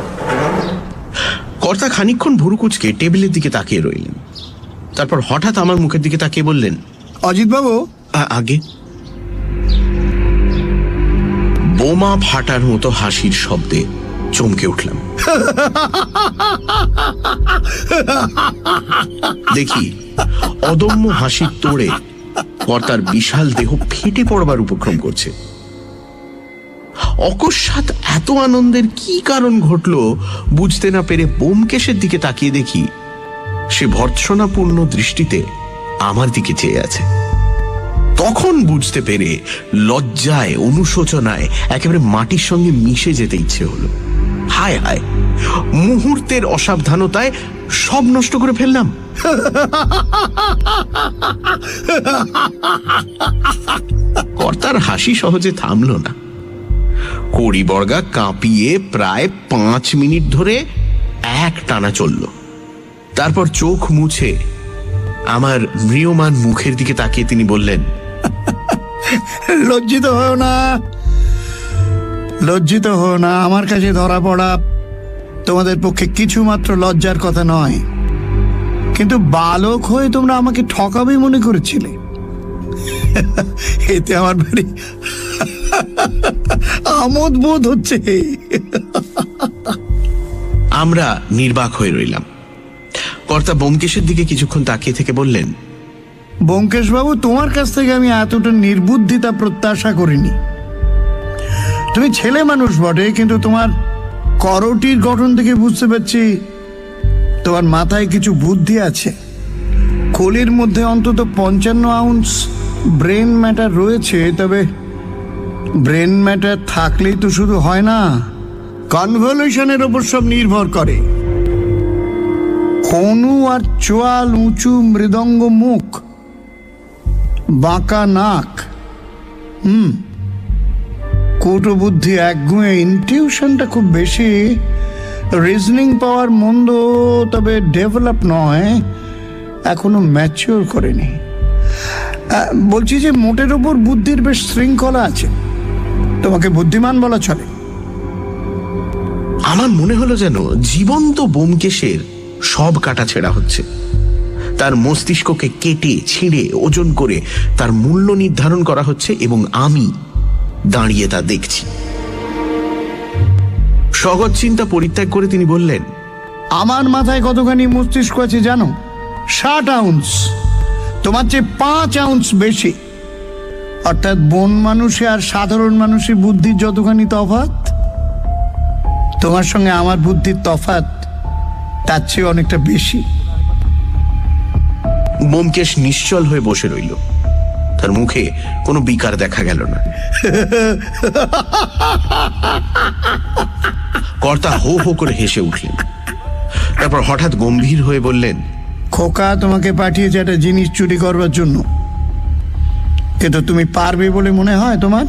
কর্তা খানিকক্ষণ ভুরু কুঁচকে টেবিলের দিকে তাকিয়ে রইলেন। তারপর হঠাৎ আমার মুখের দিকে তাকিয়ে বললেন, অজিত বাবু, "আ- আগে বোমা ফাটার মতো হাসির শব্দে চমকে উঠলাম। দেখি অদম্য হাসির তোড়ে কর্তার বিশাল দেহ ফেটে পড়বার উপক্রম করছে। অকস্মাৎ এত আনন্দের কি কারণ ঘটল বুঝতে না পেরে ব্যোমকেশের দিকে তাকিয়ে দেখি সে ভর্ৎসনাপূর্ণ দৃষ্টিতে আমার দিকে চেয়ে আছে। তখন বুঝতে পেরে লজ্জায়, অনুশোচনায় একেবারে মাটির সঙ্গে মিশে যেতে ইচ্ছে হলো। হায় হায়, মুহূর্তের অসাবধানতায় সব নষ্ট করে ফেললাম। কর্তার হাসি সহজে থামল না। কড়ি বর্গা কাঁপিয়ে প্রায় পাঁচ মিনিট ধরে এক টানা চলল। তারপর চোখ মুছে আমার ম্রিয়মান মুখের দিকে তাকিয়ে তিনি বললেন, লজ্জিত হও না, লজ্জিত হও না। আমার কাছে ধরা পড়া তোমাদের পক্ষে কিছু মাত্র লজ্জার কথা নয়, কিন্তু বালক হয়ে তোমরা আমাকে ঠকাবে মনে করেছিলে। এতে আমার ভারী আমোদ বোধ হচ্ছে। আমরা নির্বাক হয়ে রইলাম। কর্তা ব্যোমকেশের দিকে কিছুক্ষণ তাকিয়ে থেকে বললেন, ব্যোমকেশ বাবু, তোমার কাছ থেকে আমি এতটা নির্বুদ্ধিতা প্রত্যাশা করিনি। তুমি ছেলে মানুষ বটে, কিন্তু তোমার করটির গঠন থেকে বুঝতে পারছি তোমার মাথায় কিছু বুদ্ধি আছে। কলির মধ্যে অন্তত পঞ্চান্ন আউন্স ব্রেন ম্যাটার রয়েছে। তবে ব্রেন ম্যাটার থাকলেই তো শুধু হয় না, কনভলিউশনের ওপর সব নির্ভর করে। হনু আর চোয়াল উঁচু, মৃদঙ্গ মুখ, বাঁকা নাক, হুম কৌটো বুদ্ধি একগুঁয়ে, ইনটিউশনটা খুব বেশি, রিজনিং পাওয়ার মন্দ, তবে ডেভেলপ নয়, এখনো ম্যাচিওর করেনি। আহ, বলছি যে মোটের ওপর বুদ্ধির বেশ শৃঙ্খলা আছে, তোমাকে বুদ্ধিমান বলা চলে। আমার মনে হলো যেন জীবন্ত ব্যোমকেশের সব কাটা ছেঁড়া হচ্ছে। তার মস্তিষ্ককে কেটে ছিঁড়ে ওজন করে তার মূল্য নির্ধারণ করা হচ্ছে এবং আমি দাঁড়িয়ে তা দেখছি। সহজ চিন্তা পরিত্যাগ করে তিনি বললেন, আমার মাথায় কতখানি মস্তিষ্ক আছে জানো? ষাট আউন্স, তোমার চেয়ে পাঁচ আউন্স বেশি। অর্থাৎ বন মানুষে আর সাধারণ মানুষের বুদ্ধির যতখানি তফাৎ, তোমার সঙ্গে আমার বুদ্ধির তফাৎ তার চেয়ে অনেকটা বেশি। ব্যোমকেশ নিশ্চল হয়ে বসে রইল। তার মুখে কোনো বিকার দেখা গেল না। কর্তা হো হো করে হেসে উঠলেন। তারপর হঠাৎ গম্ভীর হয়ে বললেন, খোকা তোমাকে পাঠিয়েছে একটা জিনিস চুরি করবার জন্য, কিন্তু তুমি পারবে বলে মনে হয় তোমার?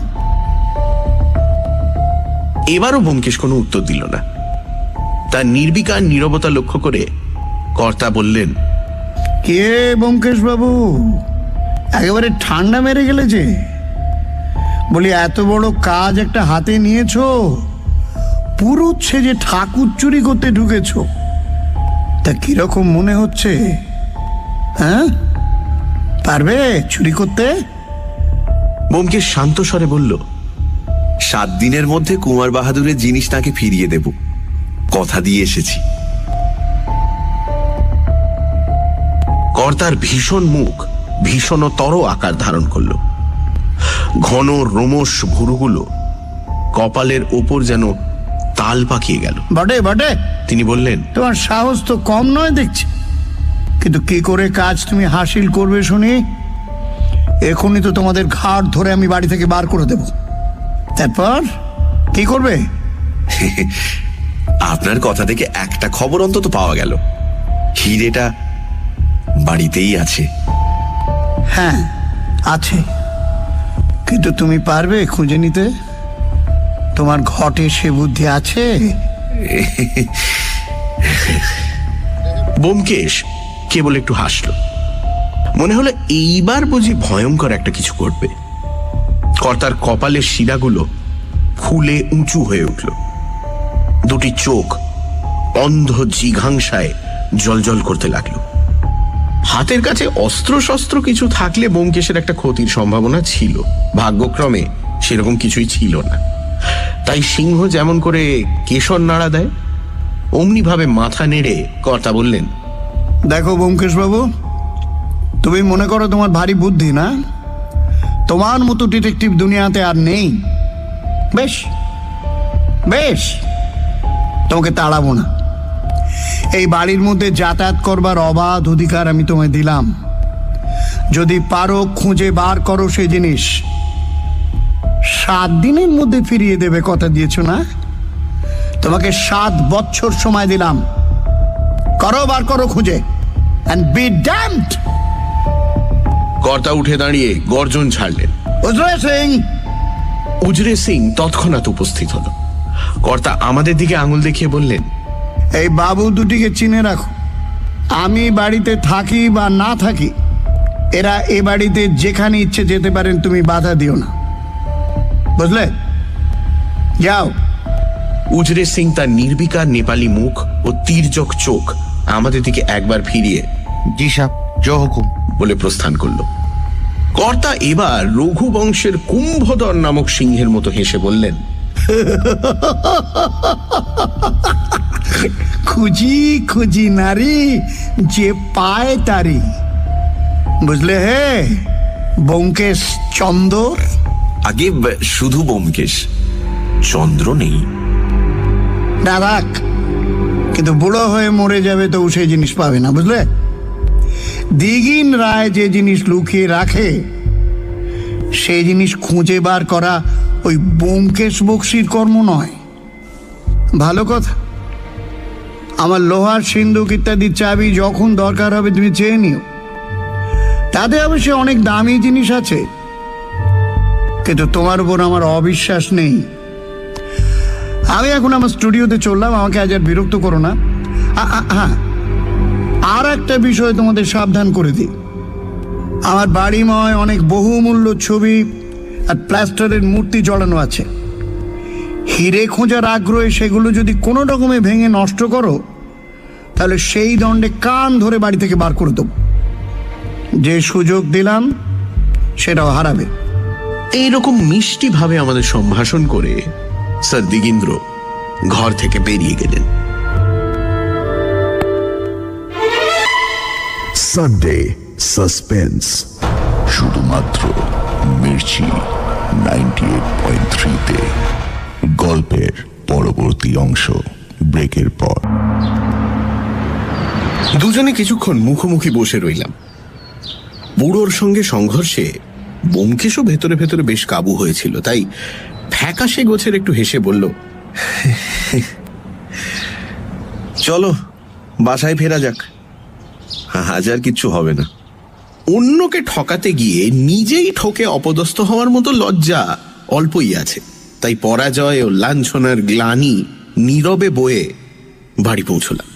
এবারও ব্যোমকেশ কোনো উত্তর দিল না। তার নির্বিকার নীরবতা লক্ষ্য করে কর্তা বললেন, কে ব্যোমকেশ বাবু, একেবারে ঠান্ডা মেরে গেলে যে। বলি, এত বড় কাজ একটা হাতে নিয়েছো, পুরুত সেজে ঠাকুর চুরি করতে ঢুকেছো, তা কিরকম মনে হচ্ছে? হ্যাঁ, পারবে চুরি করতে? ব্যোমকেশ শান্ত স্বরে বলল, সাত দিনের মধ্যে কুমার বাহাদুরের জিনিস তাকে ফিরিয়ে দেব, কথা দিয়ে এসেছি। কর্তার ভীষণ মুখ ভীষণতর আকার ধারণ করল। ঘন রোমশ ভুরুগুলো কপালের ওপর যেন তাল পাকিয়ে গেল। বটে বটে, তিনি বললেন, তোমার সাহস তো কম নয় দেখছি, কিন্তু কি করে কাজ তুমি হাসিল করবে শুনি? এখনই তো তোমাদের ঘাট ধরে আমি বাড়ি থেকে বার করে দেব। তারপর কি করবে? আপনার কথা থেকে একটা খবর অন্তত পাওয়া গেল, হিরেটা বাড়িতেই আছে। হ্যাঁ আছে, কিন্তু তুমি পারবে খুঁজে নিতে? তোমার ঘটে সে বুদ্ধি আছে? ব্যোমকেশ কেবল একটু হাসল। মনে হলো এইবার বুঝি ভয়ঙ্কর একটা কিছু করবে। কর্তার কপালের শিরাগুলো ফুলে উঁচু হয়ে উঠল। দুটি চোখ অন্ধ জিঘাংসায় জলজল করতে লাগলো। হাতের কাছে অস্ত্র শস্ত্র কিছু থাকলে ব্যোমকেশের একটা ক্ষতির সম্ভাবনা ছিল। ভাগ্যক্রমে সেরকম কিছুই ছিল না। তাই সিংহ যেমন করে কেশর নাড়া দেয় অমনি ভাবে মাথা নেড়ে কর্তা বললেন, দেখো ব্যোমকেশ বাবু, তুমি মনে করো তোমার ভারী বুদ্ধি না? তোমার মতো ডিটেকটিভ দুনিয়াতে আর নেই। বেশ বেশ, তোমাকে তাড়াবো না। এই বাড়ির মধ্যে যাতায়াত করবার অবাধ অধিকার আমি তোমায় দিলাম। যদি পারো খুঁজে বার করো সেই জিনিস। সাত দিনের মধ্যে ফিরিয়ে দেবে কথা দিয়েছো না? তোমাকে সাত বছর সময় দিলাম। করো, বার করো খুঁজে। And be damned! কর্তা উঠে দাঁড়িয়ে গর্জন ছাড়লেন। উজরে সিং! উজরে সিং তৎক্ষণাৎ উপস্থিত হল। কর্তা আমাদের দিকে আঙুল দেখিয়ে বললেন, এই বাবু দুটিকে চিনে রাখো। আমি বাড়িতে থাকি বা না থাকি, এরা এ বাড়িতে যেখানে ইচ্ছে যেতে পারেন, তুমি বাধা দিও না, বুঝলে? যাও। উজরে সিং তার নির্বিকার নেপালি মুখ ও তীর্যক চোখ আমাদের দিকে একবার ফিরিয়ে জি সাহেব, জো হুকুম বলে প্রস্থান করল। কর্তা এবার রঘুবংশের কুম্ভধর নামক সিংহের মতো হেসে বললেন, খুঁজি খুঁজি নারী যে পায় তারি, বুঝলে হে ব্যোমকেশ চন্দর? আগে শুধু ব্যোমকেশ, চন্দ্র নেই। না রাখ, কিন্তু বুড়ো হয়ে মরে যাবে তো সেই জিনিস পাবে না, বুঝলে? দিগিন রায় যে জিনিস লুকিয়ে রাখে সেই জিনিস খুঁজে বার করা ওই ব্যোমকেশ বক্সির কর্ম নয়। ভালো কথা, আমার লোহার সিন্ধুক ইত্যাদি চাবি যখন দরকার হবে তুমি চেয়ে নিও। তাতে অবশ্য অনেক দামি জিনিস আছে, কিন্তু তোমার উপর আমার অবিশ্বাস নেই। আমি এখন আমার স্টুডিওতে চললাম, আমাকে আজ আর বিরক্ত করো না। হ্যাঁ, আর একটা বিষয় তোমাদের সাবধান করে দিই। আমার বাড়িময় অনেক বহুমূল্য ছবি আর প্লাস্টারের মূর্তি জড়ানো আছে। হিরে খোঁজার আগ্রহে সেগুলো যদি কোনো রকমে ভেঙে নষ্ট করো, তাহলে সেই দণ্ডে কান ধরে বাড়ি থেকে বার করে দেবো। যে সুযোগ দিলাম সেটাও হারাবে। এইরকম মিষ্টি ভাবে আমাদের সম্ভাষণ করে স্যার দিগিন্দ্র ঘর থেকে বেরিয়ে গেলেন। সানডে সাসপেন্স, শুধুমাত্র মির্চি নাইনটি এইট পয়েন্ট থ্রিতে। গল্পের পরবর্তী অংশ ব্রেকের পর। দুজনে কিছুক্ষণ মুখোমুখি বসে রইলাম। বুড়োর সঙ্গে সংঘর্ষে ব্যোমকেশও ভেতরে ভেতরে বেশ কাবু হয়েছিল, তাই ফ্যাকাশে গোছের একটু হেসে বলল, চলো বাসায় ফেরা যাক, আজ আর কিচ্ছু হবে না। অন্যকে ঠকাতে গিয়ে নিজেই ঠকে অপদস্থ হওয়ার মতো লজ্জা অল্পই আছে, তাই পরাজয় ও লাঞ্ছনার গ্লানি নীরবে বয়ে বাড়ি পৌঁছলাম।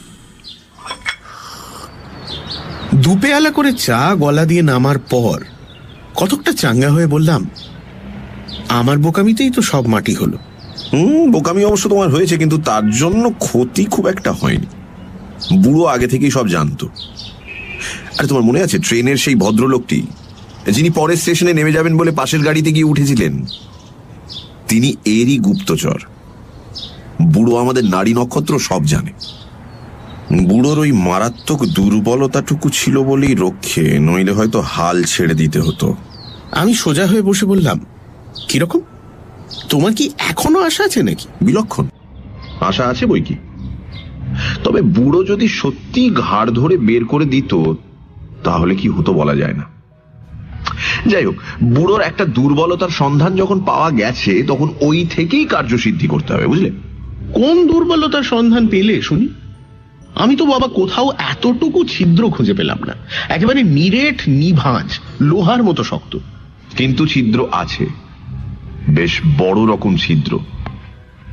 দুপেয়ালা করে চা গলা দিয়ে নামার পর কতকটা চাঙ্গা হয়ে বললাম, আমার বোকামিতেই তো সব মাটি হলো। হুম, বোকামি অবশ্য তোমার হয়েছে, কিন্তু তার জন্য ক্ষতি খুব একটা হয়নি। বুড়ো আগে থেকেই সব জানতো। আরে তোমার মনে আছে ট্রেনের সেই ভদ্রলোকটি যিনি পরের স্টেশনে নেমে যাবেন বলে পাশের গাড়িতে গিয়ে উঠেছিলেন? তিনি এরই গুপ্তচর। বুড়ো আমাদের নারী নক্ষত্র সব জানে। বুড়োর ওই মারাত্মক দুর্বলতাটুকু ছিল বলেই রক্ষে, নইলে হয়তো হাল ছেড়ে দিতে হতো। আমি সোজা হয়ে বসে বললাম, কিরকম? তোমার কি এখনো আশা আছে নাকি? বিলক্ষণ আশা আছে বই কি, তবে বুড়ো যদি সত্যি ঘাড় ধরে বের করে দিত তাহলে কি হতো বলা যায় না। যাই হোক, বুড়োর একটা দুর্বলতার সন্ধান যখন পাওয়া গেছে তখন ওই থেকেই কার্যসিদ্ধি করতে হবে, বুঝলে? কোন দুর্বলতার সন্ধান পেলে শুনি? আমি তো বাবা কোথাও এতটুকু ছিদ্র খুঁজে পেলাম না। একেবারে নিরেট নিভাঁজ লোহার মতো শক্ত। কিন্তু ছিদ্র আছে, বেশ বড় রকম ছিদ্র।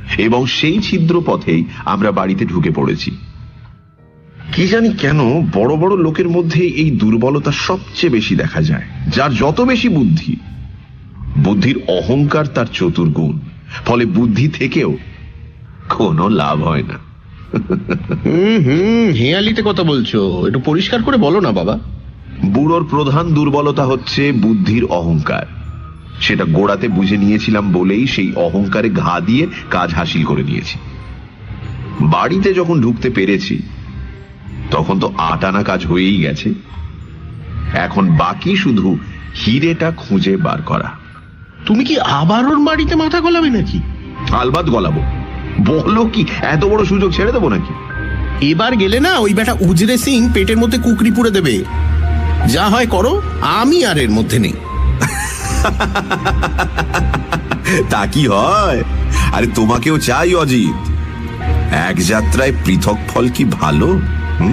এবং সেই ছিদ্র পথেই আমরা বাড়িতে ঢুকে পড়েছি। কি জানি কেন বড় বড় লোকের মধ্যে এই দুর্বলতা সবচেয়ে বেশি দেখা যায়। যার যত বেশি বুদ্ধি, বুদ্ধির অহংকার তার চতুর্গুণ, ফলে বুদ্ধি থেকেও কোনো লাভ হয় না। হুম হুম হেয়ালিতে কথা বলছো, একটু পরিষ্কার করে বলো না বাবা। বুড়োর প্রধান দুর্বলতা হচ্ছে বুদ্ধির অহংকার। সেটা গোড়াতে বুঝে নিয়েছিলাম বলেই সেই অহংকারে ঘা দিয়ে কাজ হাসিল করে নিয়েছি। বাড়িতে যখন ঢুকতে পেরেছি তখন তো আট আনা কাজ হয়েই গেছে। এখন বাকি শুধু হিরেটা খুঁজে বার করা। তুমি কি আবার ওর বাড়িতে মাথা গলাবে নাকি? আলবাত গলাবো, বলো কি এত বড় সুযোগ ছেড়ে দেবো নাকি? এবার গেলে না ওই বেটা উজরে সিং পেটের মধ্যে কুকরি পুড়ে দেবে। যা হয় করো, আমি আর এর মধ্যে নেই। তা কি হয়? আরে তোমাকেও চাই অজিত। এক যাত্রায় পৃথক ফল কি ভালো? হুম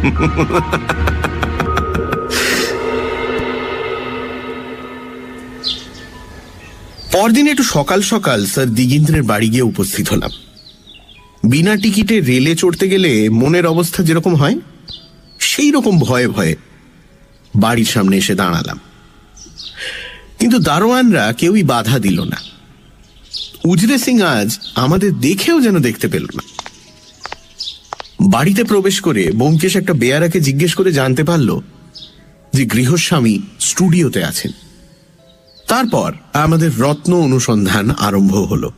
পরদিন একটু সকাল সকাল স্যার দিগিন্দ্রের বাড়ি গিয়ে উপস্থিত হলাম। বিনা টিকিটে রেলে চড়তে গেলে মনের অবস্থা যেরকম হয়, সেই রকম ভয়ে ভয়ে বাড়ির সামনে এসে দাঁড়ালাম। কিন্তু দারোয়ানরা কেউই বাধা দিল না। উজরে সিং আজ আমাদের দেখেও যেন দেখতে পেল না। বাড়িতে প্রবেশ করে ব্যোমকেশ একটা বেয়ারাকে জিজ্ঞেস করে জানতে পারল যে গৃহস্বামী স্টুডিওতে আছেন। তারপর আমাদের রত্ন অনুসন্ধান আরম্ভ হলো।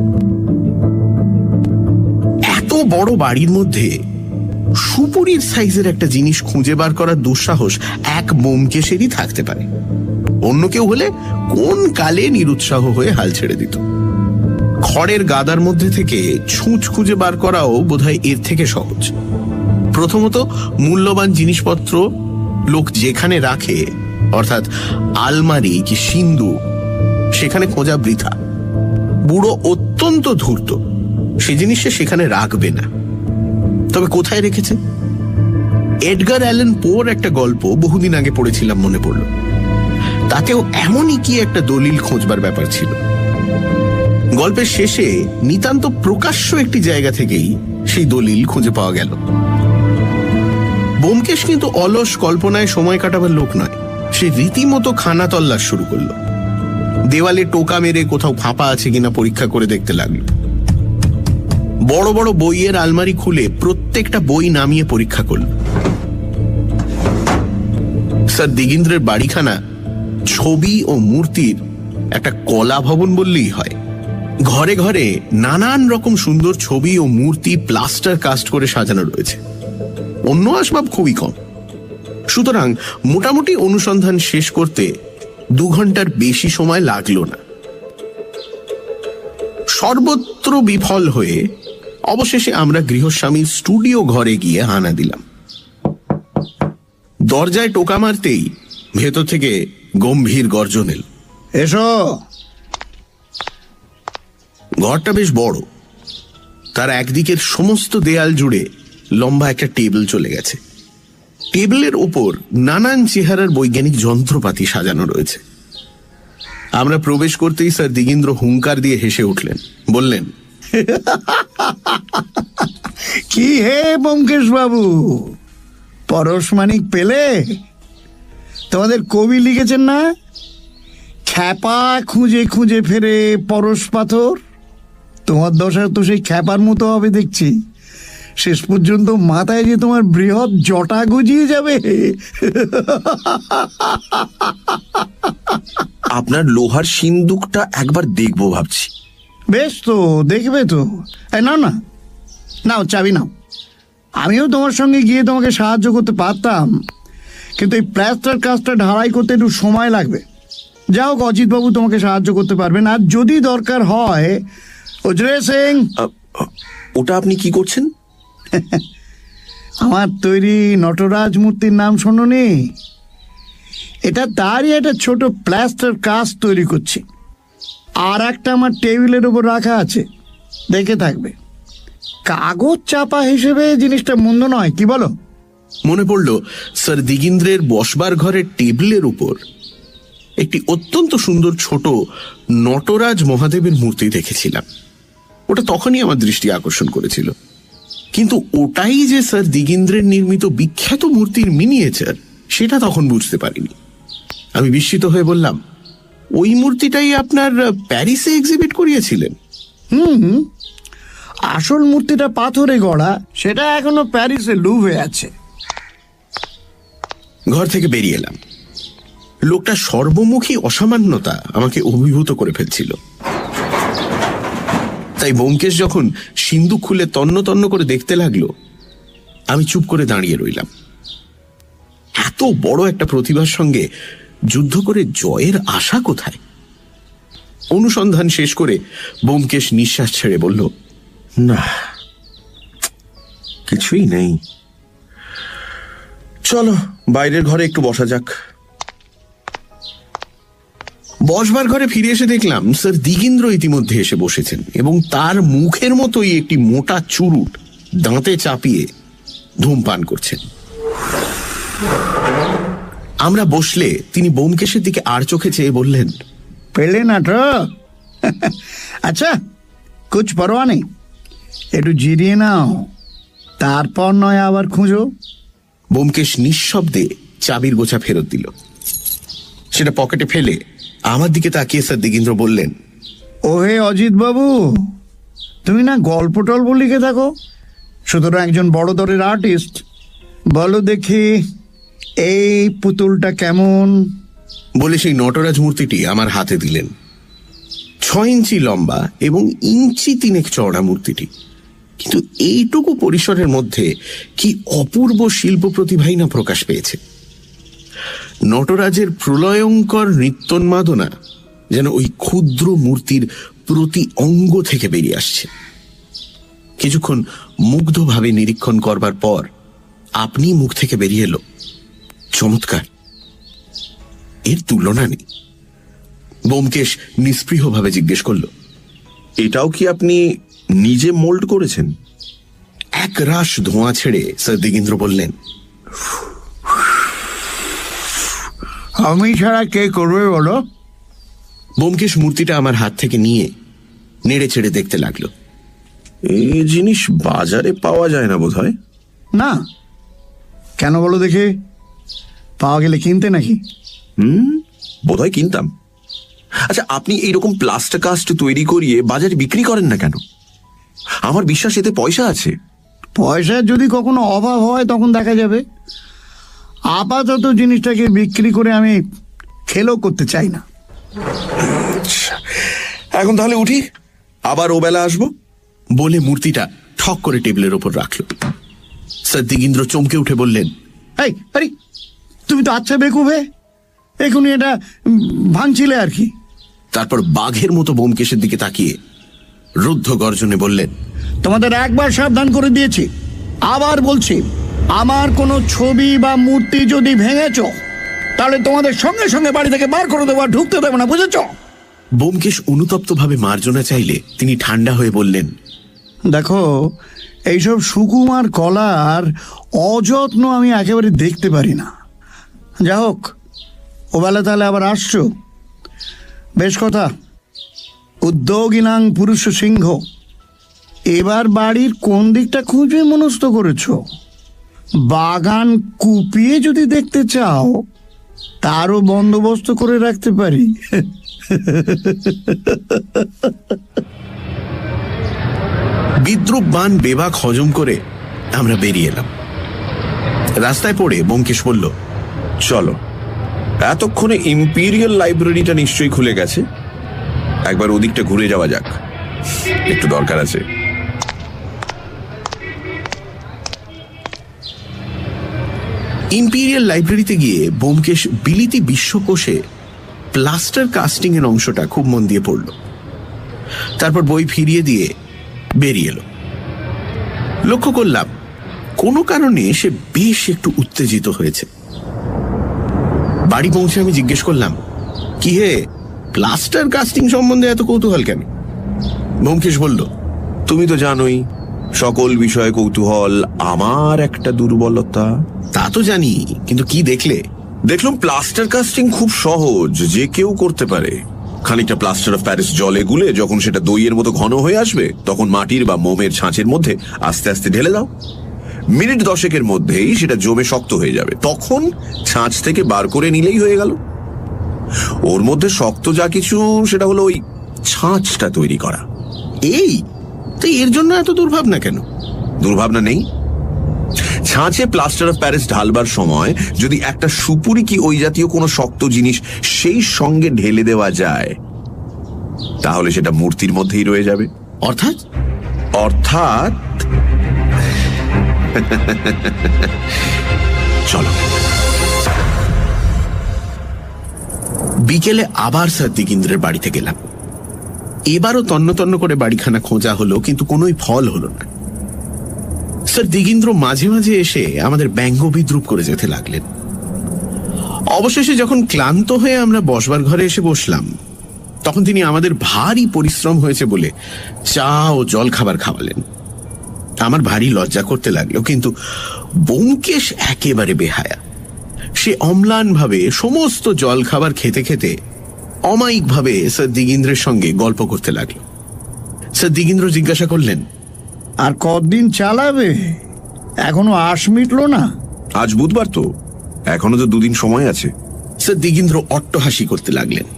এত বড় বাড়ির মধ্যে সুপুরির সাইজের একটা জিনিস খুঁজে বার করার দুঃসাহস এক ব্যোমকেশেরই থাকতে পারে। অন্য কেউ হলে কোন কালে নিরুৎসাহ হয়ে হাল ছেড়ে দিত। খড়ের গাদার মধ্যে থেকে ছুঁচ খুঁজে বার করাও বোধহয় এর থেকে সহজ। প্রথমত মূল্যবান জিনিসপত্র লোক যেখানে রাখে, অর্থাৎ আলমারি কি সিন্ধু, সেখানে খোঁজা বৃথা। বুড়ো অত্যন্ত ধূর্ত, সে জিনিস সে সেখানে রাখবে না। তবে কোথায় রেখেছে? এডগার অ্যালেন পোর একটা গল্প বহুদিন আগে পড়েছিলাম, মনে পড়ল। তাতেও এমনই কি একটা দলিল খোঁজবার ব্যাপার ছিল। গল্পের শেষে নিতান্ত প্রকাশ্য একটি জায়গা থেকেই সেই দলিল খুঁজে পাওয়া গেল। ব্যোমকেশ কিন্তু অলস কল্পনায় সময় কাটাবার লোক নয়। সে রীতিমতো খানা তল্লাশ শুরু করলো। দেওয়ালে টোকা মেরে কোথাও ফাঁপা আছে কিনা পরীক্ষা করে দেখতে লাগলো। বড় বড় বইয়ের আলমারি খুলে প্রত্যেকটা বই নামিয়ে পরীক্ষা করল। স্যার দিগিন্দ্রের বাড়িখানা ছবি ও মূর্তির একটা কলা ভবন বললেই হয়। ঘরে ঘরে নানান রকম সুন্দর ছবি ও মূর্তি প্লাস্টার কাস্ট করে সাজানো রয়েছে। অন্য আসবাব খুবই কম। সুতরাং মোটামুটি অনুসন্ধান শেষ করতে দু ঘন্টার বেশি সময় লাগলো না। সর্বত্র বিফল হয়ে অবশেষে আমরা গৃহস্বামীর স্টুডিও ঘরে গিয়ে হানা দিলাম। দরজায় টোকা মারতেই ভেতর থেকে গম্ভীর গর্জন এল, এসো। ঘরটা বেশ বড়। তার একদিকের সমস্ত দেয়াল জুড়ে লম্বা একটা টেবিল চলে গেছে। টেবিলের ওপর নানান চেহারার বৈজ্ঞানিক যন্ত্রপাতি সাজানো রয়েছে। আমরা প্রবেশ করতেই স্যার দিগিন্দ্র হুঙ্কার দিয়ে হেসে উঠলেন, বললেন, কি হে ব্যোমকেশ বাবু, পরশমানিক পেলে? তোমাদের কবি লিখেছেন না, খ্যাপা খুঁজে খুঁজে ফেরে পরশ পাথর। তোমার দশা তো সেই খ্যাপার মতো হবে দেখছি। শেষ পর্যন্ত মাথায় যে তোমার বৃহৎ জটা গজিয়ে যাবে। আপনার লোহার সিন্দুকটা একবার দেখবো ভাবছি। বেশ তো, দেখবে তো। নাও না, নাও চাবি নাও। আমিও তোমার সঙ্গে গিয়ে তোমাকে সাহায্য করতে পারতাম, কিন্তু এই প্লাস্টার কাজটা ঢালাই করতে একটু সময় লাগবে। যাও, অজিতবাবু তোমাকে সাহায্য করতে পারবেন। আর যদি দরকার হয়, উজরে সিং। ওটা আপনি কি করছেন? আমার তৈরি নটরাজ মূর্তির নাম শোনোনি? এটা তারই একটা ছোট প্লাস্টার কাজ তৈরি করছি। আর একটা আমার টেবিলের উপর রাখা আছে, দেখে থাকবে। কাগজ চাপা হিসেবে জিনিসটা মন্দ নয়, কি বলো? মনে পড়ল স্যার দিগিন্দ্রের বসবার ঘরের টেবিলের উপর একটি অত্যন্ত সুন্দর ছোট নটরাজ মহাদেবের মূর্তি দেখেছিলাম। ওটা তখনই আমার দৃষ্টি আকর্ষণ করেছিল, কিন্তু ওটাই যে স্যার দিগেন্দ্রের নির্মিত বিখ্যাত মূর্তির মিনিয়েচার সেটা তখন বুঝতে পারিনি। আমি বিস্মিত হয়ে বললাম, ওই মূর্তিটাই আপনার প্যারিসে এক্সিবিট করিয়েছিলেন? হুম, আসল মূর্তিটা পাথরে গড়া, সেটা এখনো প্যারিসে লুভে আছে। ঘর থেকে বেরিয়ে এলাম। লোকটা সর্বমুখী অসামান্যতা আমাকে অভিভূত করে ফেলছিল। তাই ব্যোমকেশ যখন সিন্দুক খুলে তন্ন তন্ন করে দেখতে লাগলো, আমি চুপ করে দাঁড়িয়ে রইলাম। এত বড় একটা প্রতিভার সঙ্গে যুদ্ধ করে জয়ের আশা কোথায়? অনুসন্ধান শেষ করে ব্যোমকেশ নিঃশ্বাস ছেড়ে বলল, না, কিছুই নেই, চলো বাইরের ঘরে একটু বসা যাক। বসবার ঘরে ফিরে এসে দেখলাম স্যার দিগেন্দ্র ইতিমধ্যে এসে বসেছেন এবং তার মুখের মতোই একটি মোটা চুরুট দাঁতে চাপিয়ে ধূমপান করছেন। আমরা বসলে তিনি ব্যোমকেশের দিকে আর চোখে চেয়ে বললেন, পেলে না তো? আচ্ছা, কুছ পরোয়া নেই, একটু জিরিয়ে নাও, তারপর নয় আবার খুঁজো। ব্যোমকেশ নিঃশব্দে চাবির গোছা ফেরত দিল। সেটা পকেটে ফেলে আমার দিকে তাকিয়ে স্যার দিগেন্দ্র বললেন, ওহে অজিত বাবু, তুমি না গল্প টল্প লিখে থাকো, সুতরাং একজন বড় দরের আর্টিস্ট, বলো দেখি এই পুতুলটা কেমন? বলে সেই নটরাজ মূর্তিটি আমার হাতে দিলেন। ছয় ইঞ্চি লম্বা এবং ইঞ্চি তিনেক চওড়া মূর্তিটি, কিন্তু এইটুকু পরিসরের মধ্যে কি অপূর্ব শিল্প প্রতিভাই না প্রকাশ পেয়েছে। নটরাজের প্রলয়ঙ্কর নৃত্যোন্মাদনা যেন ওই ক্ষুদ্র মূর্তির প্রতি অঙ্গ থেকে বেরিয়ে আসছে। কিছুক্ষণ মুগ্ধভাবে নিরীক্ষণ করবার পর আপনি মুখ থেকে বেরিয়ে এলো, চমৎকার, এর তুলনা নেই। ব্যোমকেশ নিস্পৃহভাবে জিজ্ঞেস করল, এটাও কি আপনি নিজে মোল্ড করেছেন? এক রাশ ধোঁয়া ছেড়ে স্যার দিগেন্দ্র বললেন, আমি ছাড়া কে করবে বলো? ব্যোমকেশ মূর্তিটা আমার হাত থেকে নিয়ে নেড়ে ছেড়ে দেখতে লাগলো। এই জিনিস বাজারে পাওয়া যায় না বোধহয়। না, কেন বলো দেখে? পাওয়া গেলে কিনতে নাকি? হুম, বোধহয় কিনতাম। আচ্ছা, আপনি এইরকম প্লাস্টার কাস্ট তৈরি করিয়ে বাজারে বিক্রি করেন না কেন? আমার বিশ্বাস এতে পয়সা আছে। পয়সার যদি কখনো অভাব হয় তখন দেখা যাবে। আপাতত জিনিসটাকে বিক্রি করে আমি খেলো করতে চাই না। এখন তাহলে উঠি, আবার ও বেলা আসবো। বলে মূর্তিটা ঠক করে টেবিলের ওপর রাখল। স্যার দিগেন্দ্র চমকে উঠে বললেন, এই আরে, তুমি তো আচ্ছা বেকুবে, এখনই এটা ভাঙছিলে আর কি। তারপর বাঘের মতো ব্যোমকেশের দিকে তাকিয়ে রুদ্ধ গর্জনে বললেন, তোমাদের একবার সাবধান করে দিয়েছি, আবার বলছি, আমার কোনো ছবি বা মূর্তি যদি ভেঙেছ তাহলে তোমাদের সঙ্গে সঙ্গে বাড়ি থেকে বার করে দেবো, আর ঢুকতে দেবো না, বুঝেছ? ব্যোমকেশ অনুতপ্তভাবে মার্জনা চাইলে তিনি ঠান্ডা হয়ে বললেন, দেখো, এইসব সুকুমার কলার অযত্ন আমি একেবারে দেখতে পারি না। যা হোক, ওবেলা তাহলে আবার আসছো, বেশ কথা। উদ্যোগিনাং পুরুষ সিংহ, এবার বাড়ির কোন দিকটা খুঁজে মনস্থ করেছ? বাগান কুপিয়ে যদি দেখতে চাও তারও বন্দোবস্ত করে রাখতে পারি। বিদ্রুপ বান বেবাক হজম করে আমরা বেরিয়ে এলাম। রাস্তায় পড়ে ব্যোমকেশ বলল, চলো, এতক্ষণে ইম্পিরিয়াল লাইব্রেরিটা নিশ্চয়ই খুলে গেছে, একবার ওদিকটা ঘুরে যাওয়া যাক, একটু দরকার আছে। ইম্পিরিয়াল লাইব্রেরিতে গিয়ে ব্যোমকেশ বিলিতি বিশ্বকোষে প্লাস্টার কাস্টিং এর অংশটা খুব মন দিয়ে পড়ল। তারপর বই ফিরিয়ে দিয়ে বেরিয়ে এলো। লক্ষ্য করলাম কোনো কারণে সে বেশ একটু উত্তেজিত হয়েছে। বাড়ি পৌঁছে আমি জিজ্ঞেস করলাম, কি হে, প্লাস্টার কাস্টিং সম্বন্ধে এত কৌতূহল কেন? ব্যোমকেশ বলল, তুমি তো জানোই সকল বিষয়ে কৌতূহল আমার একটা দুর্বলতা। তা তো জানি, কিন্তু কি দেখলে? দেখলাম প্লাস্টার কাস্টিং খুব সহজ, যে কেউ করতে পারে, খানিকটা প্লাস্টার অফ প্যারিস জলে গুলে যখন সেটা দইয়ের মতো ঘন হয়ে আসবে, তখন মাটির বা মোমের ছাঁচের মধ্যে আস্তে আস্তে ঢেলে দাও। মিনিট দশেকের মধ্যেই সেটা জমে শক্ত হয়ে যাবে, তখন ছাঁচ থেকে বার করে নিলেই হয়ে গেল। ওর মধ্যে শক্ত যা কিছু, সেটা হলো ওই ছাঁচটা তৈরি করা। এই তো এর জন্য এত দুর্ভাবনা কেন? দুর্ভাবনা নেই। ছাঁচে প্লাস্টার অফ প্যারিস ঢালবার সময় যদি একটা সুপুরি কি ওই জাতীয় কোনো শক্ত জিনিস সেই সঙ্গে ঢেলে দেওয়া যায়, তাহলে সেটা মূর্তির মধ্যেই রয়ে যাবে। অর্থাৎ অর্থাৎ চলো। বিকেলে আবার স্যার দিগিন্দ্রের বাড়িতে গেলাম। এবারও তন্ন তন্ন করে বাড়িখানা খোঁজা হলো, কিন্তু কোনোই ফল হলো না। স্যার দিগিন্দ্র মাঝে মাঝে এসে আমাদের ব্যঙ্গ বিদ্রুপ করে যেতে লাগলেন। অবশেষে যখন ক্লান্ত হয়ে আমরা বসবার ঘরে এসে বসলাম, তখন তিনি আমাদের ভারী পরিশ্রম হয়েছে বলে চা ও জল খাবার খাওয়ালেন। আমার ভারী লজ্জা করতে লাগলো, কিন্তু ব্যোমকেশ একেবারে বেহায়া। সে অম্লান ভাবে সমস্ত জল খাবার খেতে খেতে অমায়িক ভাবে স্যার দিগিন্দ্রের সঙ্গে গল্প করতে লাগলো। স্যার দিগিন্দ্র জিজ্ঞাসা করলেন, আর কতদিন চালাবে? এখনো আশ মিটলো না? আজ বুধবার তো, এখনো তো দুদিন সময় আছে। স্যার দিগিন্দ্র অট্টহাসি করতে লাগলেন।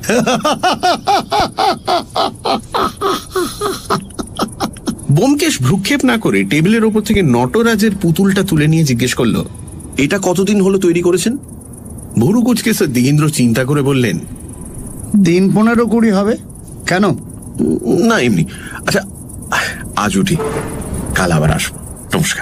ব্যোমকেশ ভ্রুক্ষেপ না করে টেবিলের ওপর থেকে নটরাজের পুতুলটা তুলে নিয়ে জিজ্ঞেস করলো, এটা কতদিন হলো তৈরি করেছেন? ভুরু কুচকে স্যার দিগিন্দ্র চিন্তা করে বললেন, দিন পনেরো কুড়ি হবে। কেন? না, এমনি। আচ্ছা, আজ উঠি, কাল আবার আসবো। নমস্কার।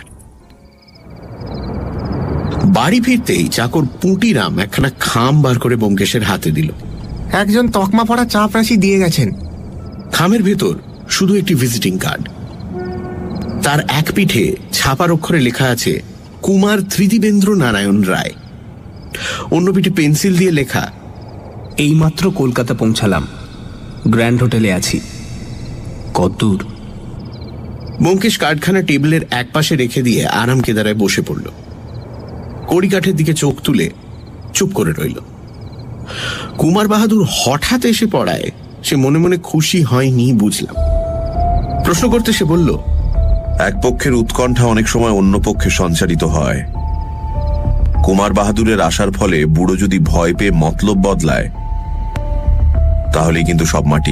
বাড়ি ফিরতেই চাকর পুঁটিরাম একখানা খাম বার করে ব্যোমকেশের হাতে দিল। একজন তকমা পড়া চাপরাশি দিয়ে গেছেন। খামের ভেতর শুধু একটি ভিজিটিং কার্ড। তার এক পিঠে ছাপার অক্ষরে লেখা আছে কুমার ত্রিদিবেন্দ্র নারায়ণ রায়। অন্য পিঠে পেন্সিল দিয়ে লেখা, এইমাত্র কলকাতা পৌঁছালাম, গ্র্যান্ড হোটেলে আছি। কতদূর? ব্যোমকেশ কার্ডখানা টেবিলের এক পাশে রেখে দিয়ে আরাম কেদারায় বসে পড়ল। কড়িকাঠের দিকে চোখ তুলে চুপ করে রইল। কুমার বাহাদুর হঠাৎ এসে পড়ায় সে মনে মনে খুশি হয়নি বুঝলাম। প্রশ্ন করতে সে বলল, এক পক্ষের উৎকণ্ঠা অনেক সময় অন্য পক্ষে সঞ্চারিত হয়। কুমার বাহাদুরের আসার ফলে বুড়ো যদি ভয় পেয়ে মতলব বদলায়, তাহলেই কিন্তু সব মাটি।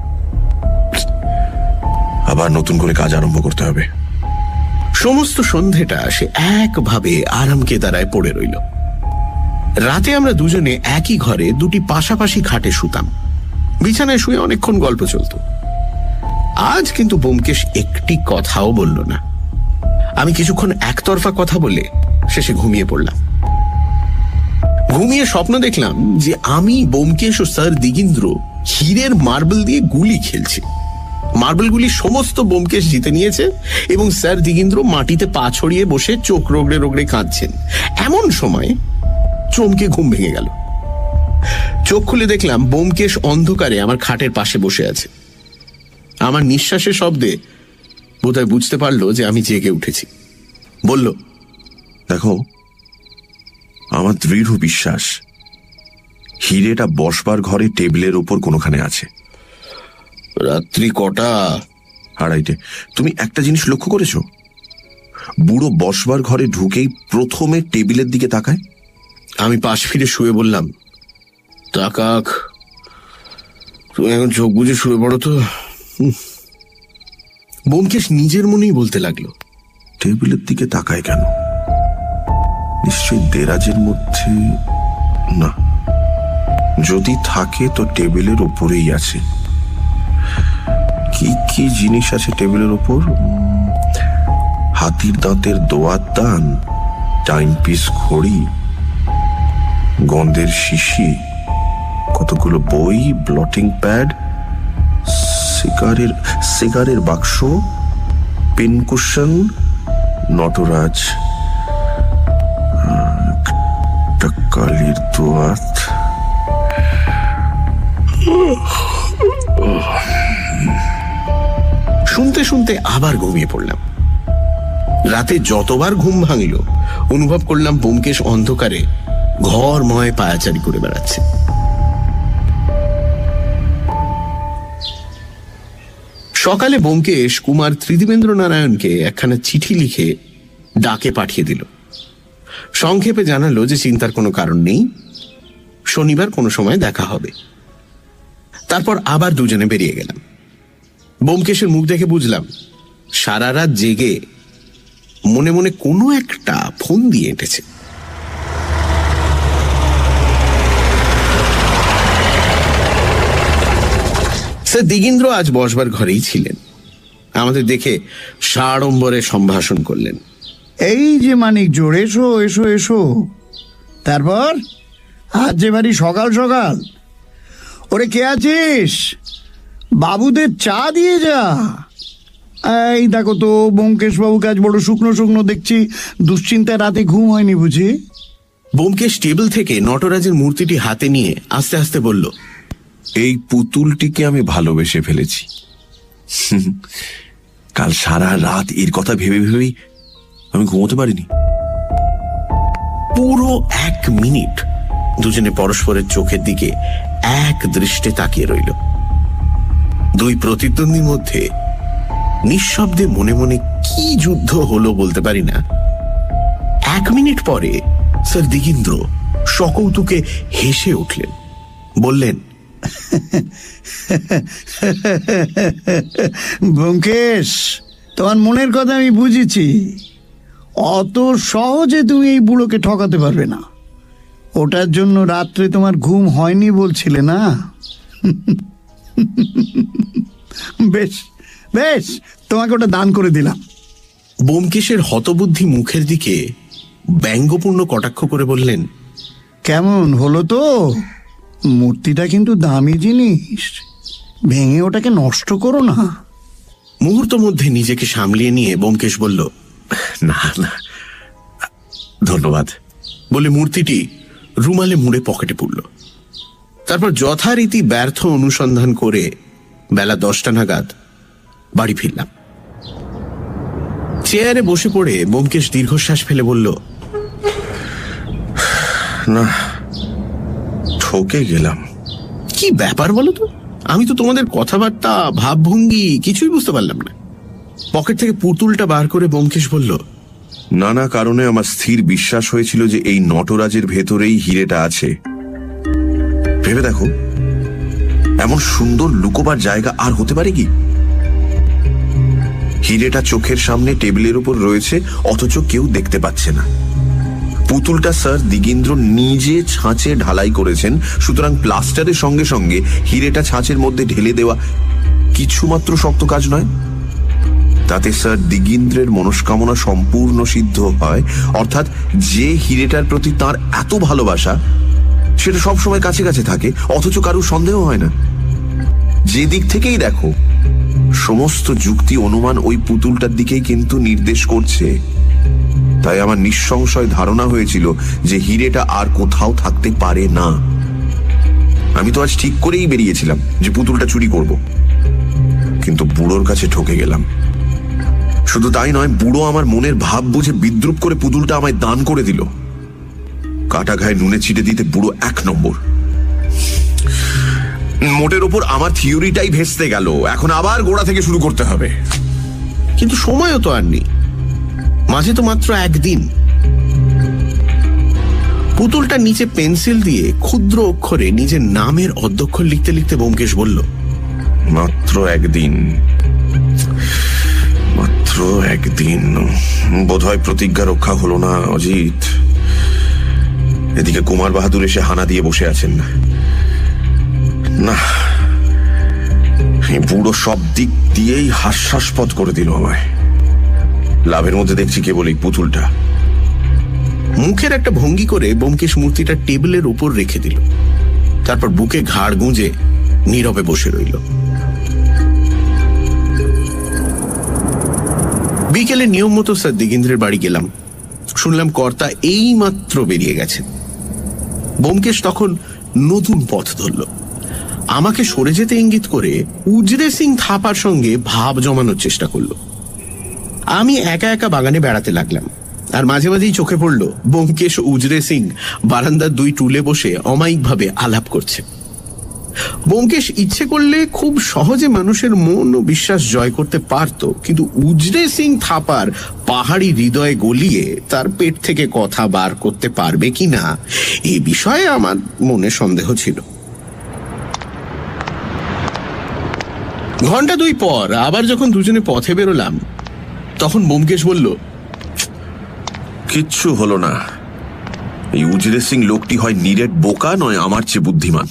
আবার নতুন করে কাজ আরম্ভ করতে হবে। সমস্ত সন্ধেটা সে একভাবে আরাম কেদারায় পড়ে রইল। রাতে আমরা দুজনে একই ঘরে দুটি পাশাপাশি খাটে শুতাম। বিছানায় শুয়ে অনেকক্ষণ গল্প চলত। আজ কিন্তু ব্যোমকেশ একটি কথাও বলল না। আমি কিছুক্ষণ একতরফা কথা বলে শেষে ঘুমিয়ে পড়লাম। ঘুমিয়ে স্বপ্ন দেখলাম যে আমি, ব্যোমকেশ ও স্যার দিগিন্দ্র হীরের মার্বেল দিয়ে গুলি খেলছি। মার্বেলগুলি সমস্ত ব্যোমকেশ জিতে নিয়েছে এবং স্যার দিগিন্দ্র মাটিতে পা ছড়িয়ে বসে চোখ রোগড়ে রোগড়ে কাঁদছেন। এমন সময় চমকে ঘুম ভেঙে গেল। চোখ খুলে দেখলাম ব্যোমকেশ অন্ধকারে আমার খাটের পাশে বসে আছে। আমার নিঃশ্বাসের শব্দে বোধহয় বুঝতে পারলো যে আমি জেগে উঠেছি। বলল, দেখো, আমার দৃঢ় বিশ্বাস হিরেটা বসবার ঘরে টেবিলের ওপর কোনোখানে আছে। রাত্রি কটা? আড়াইটে। তুমি একটা জিনিস লক্ষ্য করেছো? বুড়ো বসবার ঘরে ঢুকেই প্রথমে টেবিলের দিকে তাকায়। আমি পাশ ফিরে শুয়ে বললাম, তাকাক, তুমি এখন চোখ বুঝে শুয়ে পড়ো তো। ব্যোমকেশ নিজের মনেই বলতে লাগলো, টেবিলের দিকে তাকায় কেন? নিশ্চয়ই দেরাজের মধ্যে না, যদি থাকে তো টেবিলের ওপরেই আছে। কি কি জিনিস আছে টেবিলের ওপর? হাতির দাঁতের দোয়াত দান, টাইম পিস ঘড়ি, গন্ধের শিশি, কতগুলো বই, ব্লটিং প্যাড, সিগারের সিগারের বাক্স, পেনকুশন, নটরাজ, একটা কালির দোয়াত। শুনতে শুনতে আবার ঘুমিয়ে পড়লাম। রাতে যতবার ঘুম ভাঙল অনুভব করলাম ব্যোমকেশ অন্ধকারে ঘরময় পায়াচারি করে বেড়াচ্ছে। সকালে ব্যোমকেশ কুমার ত্রিদিবেন্দ্র নারায়ণকে একখানা চিঠি লিখে ডাকে পাঠিয়ে দিল। সংক্ষেপে জানালো যে চিন্তার কোনো কারণ নেই, শনিবার কোনো সময় দেখা হবে। তারপর আবার দুজনে বেরিয়ে গেলাম। ব্যোমকেশের মুখ দেখে বুঝলাম সারা রাত জেগে মনে মনে কোনো একটা ফোন দিয়ে এঁটেছে। স্যার দিগীন্দ্র আজ বসবার ঘরেই ছিলেন। আমাদের দেখে সাড়ম্বরে সম্ভাষণ করলেন। এই যে মানিক জোর, এসো এসো এসো। তারপর আজ যে বাড়ি সকাল সকাল, ওরে কে আছিস? বাবুদের চা দিয়ে যা। এই দেখো তো, ব্যোমকেশ বাবুকে আজ বড় শুকনো শুকনো দেখছি। দুশ্চিন্তায় রাতে ঘুম হয়নি বুঝি? ব্যোমকেশ টেবিল থেকে নটরাজের মূর্তিটি হাতে নিয়ে আস্তে আস্তে বলল, এই পুতুলটিকে আমি ভালোবেসে ফেলেছি। কাল সারা রাত এর কথা ভেবে ভেবেই আমি ঘুমোতে পারিনি। পুরো এক মিনিট দুজনে পরস্পরের চোখের দিকে এক দৃষ্টে তাকিয়ে রইল। দুই প্রতিদ্বন্দ্বীর মধ্যে নিঃশব্দে মনে মনে কি যুদ্ধ হলো বলতে পারি না। এক মিনিট পরে স্যার দিগীন্দ্র সকৌতুকে হেসে উঠলেন, বললেন, ব্যোমকেশ, তোমার মনের কথা আমি বুঝেছি। অত সহজে তুমি এই বুড়োকে ঠকাতে পারবে না। ওটার জন্য রাত্রে তোমার ঘুম হয়নি বলছিলে না? বেশ বেশ, তোমাকে ওটা দান করে দিলাম। ব্যোমকেশের হতবুদ্ধি মুখের দিকে ব্যঙ্গপূর্ণ কটাক্ষ করে বললেন, কেমন হলো তো? মূর্তিটা কিন্তু দামি জিনিস, ভেঙে ওটাকে নষ্ট করো না। মুহূর্ত মধ্যে নিজেকে সামলিয়ে নিয়ে ব্যোমকেশ বলল, না না, ধন্যবাদ বলে মূর্তিটি রুমালে মুড়ে পকেটে পুরল। তারপর যথারীতি ব্যর্থ অনুসন্ধান করে বেলা দশটা নাগাদ বাড়ি ফিরলাম। চেয়ারে বসে পড়ে ব্যোমকেশ দীর্ঘশ্বাস ফেলে বলল, না, ঠকে গেলাম। কি ব্যাপার বলো তো? আমি তো তোমাদের কথাবার্তা, ভাবভঙ্গি কিছুই বুঝতে পারলাম না। পকেট থেকে পুতুলটা বার করে ব্যোমকেশ বলল, নানা কারণে আমার স্থির বিশ্বাস হয়েছিল যে এই নটরাজের ভেতরেই হিরেটা আছে। ভেবে দেখো, এমন সুন্দর লুকোবার জায়গা আর হতে পারে কি? হিরেটা চোখের সামনে টেবিলের উপর রয়েছে, অথচ কেউ দেখতে পাচ্ছে না। পুতুলটা স্যার দিগীন্দ্র নিজে ছাঁচে ঢালাই করেছেন, সুতরাং প্লাস্টারের সঙ্গে সঙ্গে হিরেটা ছাঁচের মধ্যে ঢেলে দেওয়া কিছুমাত্র শক্ত কাজ নয়। তাতে স্যার দিগীন্দ্রের মনস্কামনা সম্পূর্ণ সিদ্ধ হয়, অর্থাৎ যে হিরেটার প্রতি তার এত ভালোবাসা সেটা সবসময় কাছে কাছে থাকে, অথচ কারুর সন্দেহ হয় না। যে দিক থেকেই দেখো, সমস্ত যুক্তি অনুমান ওই পুতুলটার দিকেই কিন্তু নির্দেশ করছে। তাই আমার নিঃসংশয় ধারণা হয়েছিল যে হিরেটা আর কোথাও থাকতে পারে না। আমি তো আজ ঠিক করেই বেরিয়েছিলাম যে পুতুলটা চুরি করব, কিন্তু বুড়োর কাছে ঠকে গেলাম। শুধু তাই নয়, বুড়ো আমার মনের ভাব বুঝে বিদ্রুপ করে পুতুলটা আমায় দান করে দিল। কাটা ঘায়ে নুনে ছিটে দিতে বুড়ো এক নম্বর। মোটের ওপর আমার থিওরিটাই ভেস্তে গেল। এখন আবার গোড়া থেকে শুরু করতে হবে। কিন্তু সময়ও তো আর নেই, মাঝে তো মাত্র একদিন। পুতুলটার নিচে পেন্সিল দিয়ে ক্ষুদ্র অক্ষরে নিজের নামের অধ্যক্ষর লিখতে লিখতে ব্যোমকেশ বলল, মাত্র একদিন, মাত্র একদিন। বোধহয় প্রতিজ্ঞা রক্ষা হলো না অজিত। এদিকে কুমার বাহাদুর এসে হানা দিয়ে বসে আছেন। না, এই বুড়ো সব দিক দিয়েই হাস্যাস্পদ করে দিল আমায়। লাভের মধ্যে দেখছি কেবল এই পুতুলটা। মুখের একটা ভঙ্গি করে ব্যোমকেশ মূর্তিটা টেবিলের উপর রেখে দিল। তারপর বুকে ঘাড় গুঁজে নীরবে বসে রইল। বিকেলে নিয়ম মতো স্যার দিগীন্দ্রের বাড়ি গেলাম। শুনলাম কর্তা এই মাত্র বেরিয়ে গেছেন। ব্যোমকেশ তখন নতুন পথ ধরল। আমাকে সরে যেতে ইঙ্গিত করে উজরে সিং থাপার সঙ্গে ভাব জমানোর চেষ্টা করল। আমি একা একা বাগানে বেড়াতে লাগলাম, আর মাঝে মাঝেই চোখে পড়ল ব্যোমকেশ ও উজরে সিং বারান্দার দুই টুলে বসে অমায়িকভাবে আলাপ করছে। ব্যোমকেশ ইচ্ছে করলে খুব সহজে মানুষের মন ও বিশ্বাস জয় করতে পারত, কিন্তু উজরে সিং থাপার পাহাড়ি হৃদয়ে গলিয়ে তার পেট থেকে কথা বার করতে পারবে কিনা এ বিষয়ে আমার মনে সন্দেহ ছিল। ঘন্টা দুই পর আবার যখন দুজনে পথে বেরোলাম, তখন ব্যোমকেশ বলল, কিচ্ছু হলো না। এই উজরে সিং লোকটি হয় নিরেট বোকা, নয় আমার চেয়ে বুদ্ধিমান।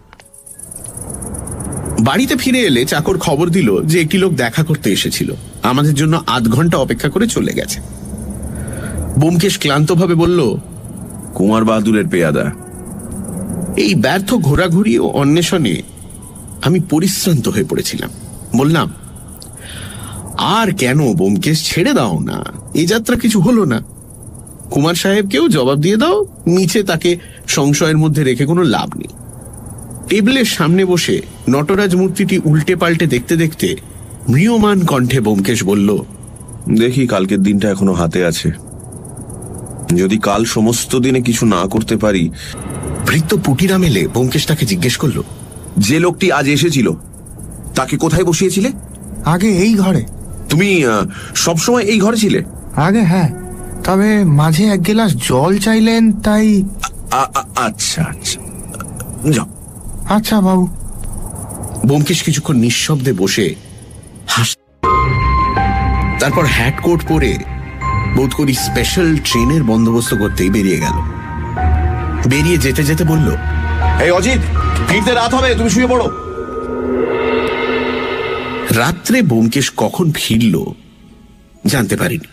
বাড়িতে ফিরে এলে চাকর খবর দিল যে একটি লোক দেখা করতে এসেছিল, আমাদের জন্য আধ ঘন্টা অপেক্ষা করে চলে গেছে। ব্যোমকেশ ক্লান্তভাবে বলল, কুমার বাহাদুরের পেয়াদা। এই ব্যর্থ ঘোরাঘুরি ও অন্বেষণে আমি পরিশ্রান্ত হয়ে পড়েছিলাম। বললাম, আর কেন ব্যোমকেশ, ছেড়ে দাও না, এই যাত্রা কিছু হলো না। কুমার সাহেবকেও জবাব দিয়ে দাও, নিচে তাকে সংশয়ের মধ্যে রেখে কোনো লাভ নেই। টেবিলের সামনে বসে নটরাজ মূর্তিটি উল্টে পাল্টে দেখতে দেখতে ম্রিয়মান কণ্ঠে ব্যোমকেশ বলল, দেখি, কালকের দিনটা এখনো হাতে আছে। যদি কাল সমস্ত দিনে কিছু না করতে পারি। ভৃত্য পুটিরা মেলে ব্যোমকেশ তাকে জিজ্ঞেস করল, যে লোকটি আজ এসেছিল তাকে কোথায় বসিয়েছিলে? আগে এই ঘরে। তুমি সবসময় এই ঘরে ছিলে? আগে হ্যাঁ, তবে মাঝে এক গ্লাস জল চাইলেন, তাই। আচ্ছা আচ্ছা, যাও। আচ্ছা বাবু। ব্যোমকেশ কিছুক্ষণ নিঃশব্দে বসে হাস, তারপর হ্যাট কোট পরে বোধ করি স্পেশাল ট্রেনের বন্দোবস্ত করতেই বেরিয়ে গেল। বেরিয়ে যেতে যেতে বলল, এই অজিত, ফিরতে রাত হবে, তুমি শুয়ে পড়ো। রাত্রে ব্যোমকেশ কখন ফিরল জানতে পারিনি।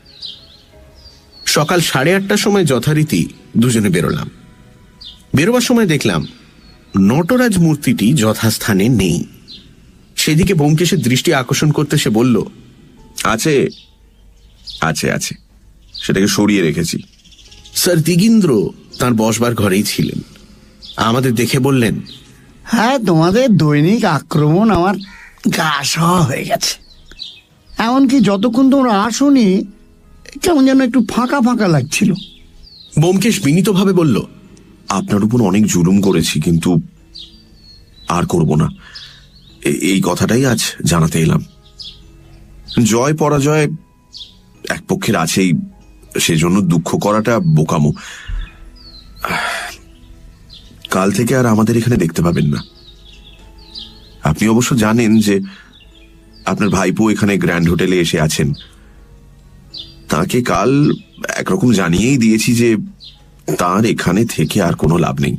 সকাল সাড়ে আটটার সময় যথারীতি দুজনে বেরোলাম। বেরোবার সময় দেখলাম নটরাজ মূর্তিটি যথাস্থানে নেই। সেদিকে ব্যোমকেশের দৃষ্টি আকর্ষণ করতে সে বলল, আছে আছে আছে, সেটাকে সরিয়ে রেখেছি। স্যার দিগিন্দ্র তাঁর বসবার ঘরেই ছিলেন। আমাদের দেখে বললেন, হ্যাঁ, তোমাদের দৈনিক আক্রমণ আমার গা সওয়া হয়ে গেছে। এমনকি যতক্ষণ তোমরা আসোনি, কেমন যেন একটু ফাঁকা ফাঁকা লাগছিল। ব্যোমকেশ বিনীতভাবে বলল, আপনার উপর অনেক জুলুম করেছি, কিন্তু আর করব না। এই কথাটাই আজ জানাতে এলাম। জয় পরাজয় এক পক্ষের আছেই, সেজন্য দুঃখ করাটা বোকামো। কাল থেকে আর আমাদের এখানে দেখতে পাবেন না। আপনি অবশ্য জানেন যে আপনার ভাইপো এখানে গ্র্যান্ড হোটেলে এসে আছেন। তাকে কাল একরকম জানিয়েই দিয়েছি যে তার এখানে থেকে আর কোনো লাভ নেই।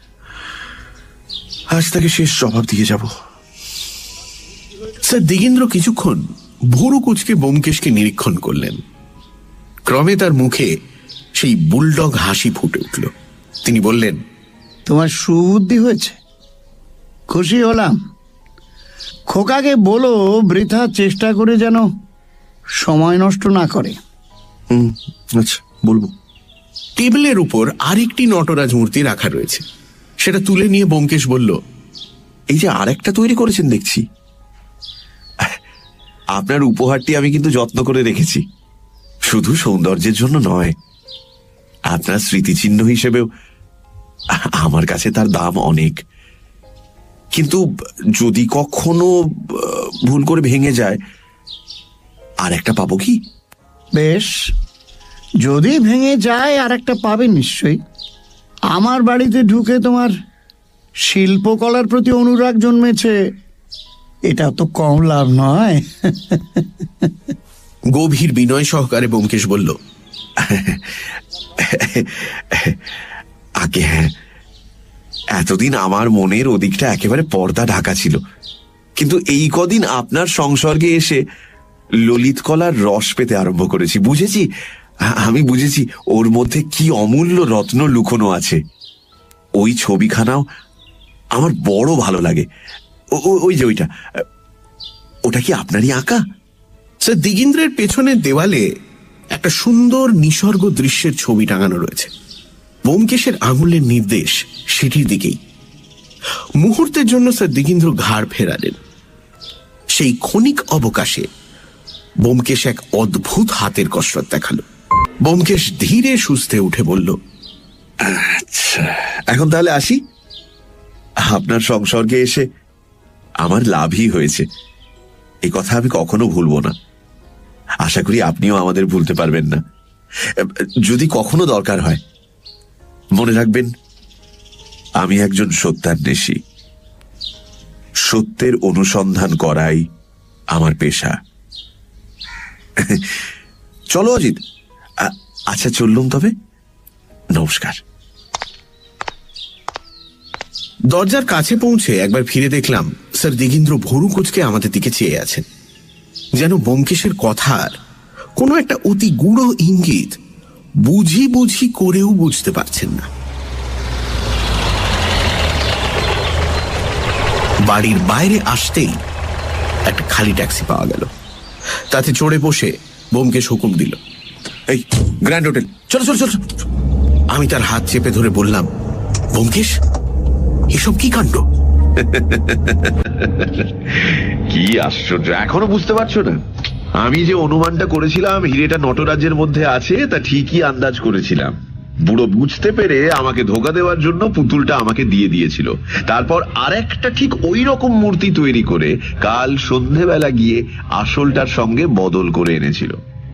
আজ তাকে শেষ জবাব দিয়ে যাব। স্যার দিগেন্দ্র কিছুক্ষণ ভুরু কুচকে ব্যোমকেশকে নিরীক্ষণ করলেন। ক্রমে তার মুখে সেই বুলডগ হাসি ফুটে উঠল। তিনি বললেন, তোমার সুবুদ্ধি হয়েছে, খুশি হলাম। খোকাকে বলো বৃথা চেষ্টা করে যেন সময় নষ্ট না করে। হুম, আচ্ছা, বলবো। টেবিলের উপর আরেকটি নটরাজ মূর্তি রাখা রয়েছে। সেটা তুলে নিয়ে ব্যোমকেশ বলল, এই যে আরেকটা তৈরি করেছেন দেখছি, আপনার উপহারটি আমি কিন্তু যত্ন করে রেখেছি। শুধু সৌন্দর্যের জন্য নয়, আপনার স্মৃতিচিহ্ন হিসেবেও আমার কাছে তার দাম অনেক। কিন্তু যদি কখনো ভুল করে ভেঙে যায়, আর একটা পাবো কি? বেশ, যদি ভেঙে যায় আর একটা পাবে নিশ্চয়ই। আমার বাড়িতে ঢুকে তোমার শিল্পকলার প্রতি অনুরাগ জন্মেছে, এটা তো কম লাভ নয়। গভীর বিনয় সহকারে ব্যোমকেশ বলল, আগে হ্যাঁ, এতদিন আমার মনের ওদিকটা একেবারে পর্দা ঢাকা ছিল, কিন্তু এই কদিন আপনার সংসর্গে এসে ললিত কলার রস পেতে আরম্ভ করেছি। বুঝেছি, আমি বুঝেছি ওর মধ্যে কি অমূল্য রত্ন লুকোনো আছে। ওই ছবিখানাও আমার বড় ভালো লাগে। ওই যে ওইটা, ওটা কি আপনারই আঁকা? স্যার দিগেন্দ্রের পেছনের দেওয়ালে একটা সুন্দর নিসর্গ দৃশ্যের ছবি টাঙানো রয়েছে। ব্যোমকেশের আঙুলের নির্দেশ সেটির দিকেই। মুহূর্তের জন্য স্যার দিগেন্দ্র ঘাড় ফেরালেন। সেই ক্ষণিক অবকাশে ব্যোমকেশ এক অদ্ভুত হাতের কসরত দেখালো। ব্যোমকেশ ধীরে সুস্থে উঠে বলল, আচ্ছা, এখন তাহলে আসি। আপনার সংসর্গে এসে আমার লাভই হয়েছে, এই কথা আমি কখনো ভুলবো না। আশা করি আপনিও আমাদের ভুলতে পারবেন না। যদি কখনো দরকার হয় মনে রাখবেন, আমি একজন সত্যান্বেষী। সত্যের অনুসন্ধান করাই আমার পেশা। চলো অজিত, আ- আচ্ছা চললুম তবে, নমস্কার। দরজার কাছে পৌঁছে একবার ফিরে দেখলাম স্যার দিগেন্দ্র ভরু কুচকে আমাদের দিকে চেয়ে আছেন, যেন ব্যোমকেশের কথার কোনো একটা অতি গূঢ় ইঙ্গিত বুঝি বুঝি করেও বুঝতে পারছেন না। বাড়ির বাইরে আসতেই একটা খালি ট্যাক্সি পাওয়া গেল। তাতে চড়ে বসে ব্যোমকেশ হুকুম দিল, এই গ্র্যান্ড হোটেল, চলো চলো চলো। আমি তার হাত চেপে ধরে বললাম, ব্যোমকেশ, এসব কি কাণ্ড? কি আশ্চর্য, এখনো বুঝতে পারছো না? আমি যে অনুমানটা করেছিলাম হিরেটা নটরাজের মধ্যে আছে, তা ঠিকই আন্দাজ করেছিলাম। বুড়ো বুঝতে পেরে আমাকে ধোকা দেওয়ার জন্য পুতুলটা আমাকে দিয়ে দিয়েছিল। তারপর আরেকটা ঠিক ওই রকম মূর্তি তৈরি করে কাল সন্ধেবেলা গিয়ে আসলটার সঙ্গে বদল করে এনেছিল।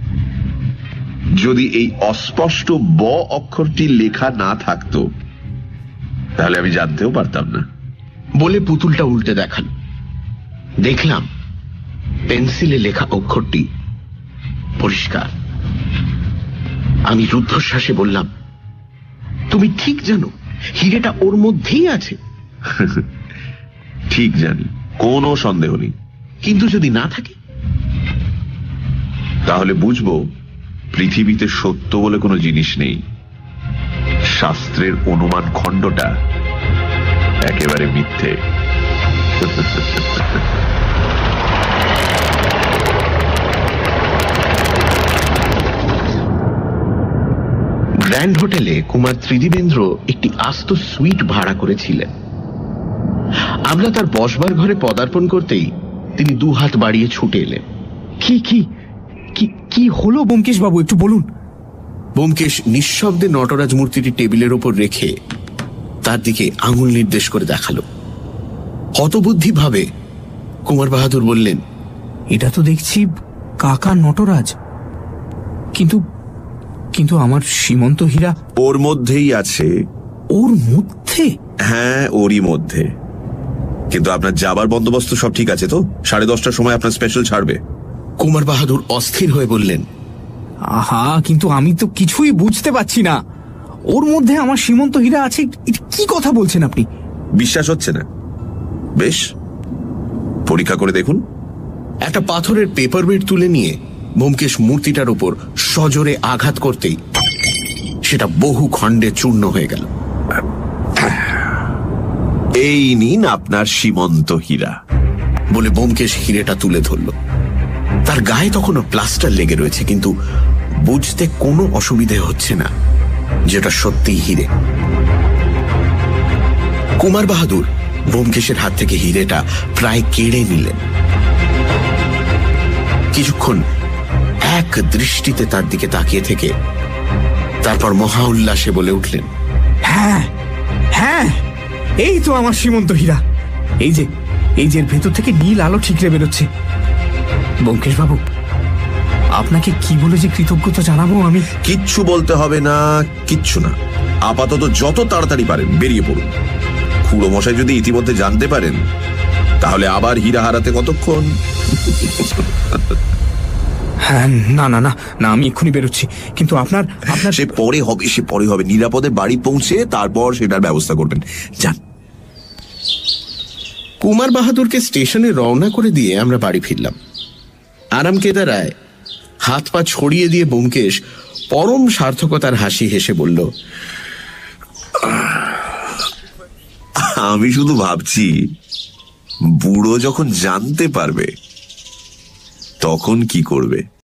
যদি এই অস্পষ্ট ব অক্ষরটি লেখা না থাকতো তাহলে আমি জানতেও পারতাম না। বলে পুতুলটা উল্টে দেখাল। দেখলাম পেন্সিলে লেখা অক্ষরটি পরিষ্কার। আমি রুদ্ধশ্বাসে বললাম, তুমি ঠিক জানো হিরেটা ওর মধ্যেই আছে? ঠিক জানি, কোনো সন্দেহ নেই। কিন্তু যদি না থাকে? তাহলে বুঝবো পৃথিবীতে সত্য বলে কোনো জিনিস নেই। শাস্ত্রের অনুমান খণ্ডটা একেবারে মিথ্যে। গ্র্যান্ড হোটেলে কুমার ত্রিদিবেন্দ্র একটি আস্ত সুইট ভাড়া করেছিলেন। আমরা তার বসবার ঘরে পদার্পণ করতেই তিনি দু হাত বাড়িয়ে ছুটে এলেন। কি কি কি কি হলো ব্যোমকেশ বাবু, একটু বলুন। ব্যোমকেশ নিঃশব্দে নটরাজ মূর্তিটি টেবিলের ওপর রেখে তার দিকে আঙুল নির্দেশ করে দেখালো। হতবুদ্ধি ভাবে কুমার বাহাদুর বললেন, এটা তো দেখছি কাকা নটরাজ, কিন্তু কিন্তু আমার সীমন্ত হীরা ওর মধ্যেই আছে। ওর মধ্যে? হ্যাঁ, ওরই মধ্যে। কিন্তু আপনার যাবার বন্দোবস্ত সব ঠিক আছে তো? সাড়ে দশটার সময় আপনার স্পেশাল ছাড়বে। কুমার বাহাদুর অস্থির হয়ে বললেন, আহা, কিন্তু আমি তো কিছুই বুঝতে পারছি না। ওর মধ্যে আমার সীমন্ত হীরা আছে, এটা কি কথা বলছেন আপনি? বিশ্বাস হচ্ছে না? বেশ, পরীক্ষা করে দেখুন। একটা পাথরের পেপার ওয়েট তুলে নিয়ে ব্যোমকেশ মূর্তিটার উপর সজোরে আঘাত করতেই সেটা বহু খণ্ডে চূর্ণ হয়ে গেল। এই নিন আপনার সীমন্ত হীরা, বলে ব্যোমকেশ হিরেটা তুলে ধরল। তার গায়ে তখনও প্লাস্টার লেগে রয়েছে, কিন্তু বুঝতে কোনো অসুবিধে হচ্ছে না যেটা সত্যিই হিরে। কুমার বাহাদুর ব্যোমকেশের হাত থেকে হিরেটা প্রায় কেড়ে নিলেন। কিছুক্ষণ এক দৃষ্টিতে তার দিকে তাকিয়ে থেকে তারপর মহা উল্লাসে বলে উঠলেন, হ্যাঁ হ্যাঁ, এই তো আমার সীমন্ত হীরা। এই যে এই যে ভেতর থেকে নীল আলো ঠিকরে বেরোচ্ছে। ব্যোমকেশ বাবু, আপনাকে কি বলে যে কৃতজ্ঞতা জানাবো আমি। কিচ্ছু বলতে হবে না, কিচ্ছু না। আপাতত যত তাড়াতাড়ি পারেন বেরিয়ে পড়ুন। খুড়ো মশাই যদি ইতিমধ্যে জানতে পারেন তাহলে আবার হীরা হারাতে কতক্ষণ। হ্যাঁ, না না না না, আমি এক্ষুনি বেরোচ্ছি। কিন্তু আপনার আপনার সে পরে হবে, সে পরে হবে। নিরাপদে বাড়ি পৌঁছে তারপর সেটার ব্যবস্থা করবেন। যান। কুমার বাহাদুরকে স্টেশনে রওনা করে দিয়ে আমরা বাড়ি ফিরলাম। আরাম কেদারায় হাত পা ছড়িয়ে দিয়ে ব্যোমকেশ পরম সার্থকতার হাসি হেসে বলল, আমি শুধু ভাবছি, বুড়ো যখন জানতে পারবে তখন কি করবে।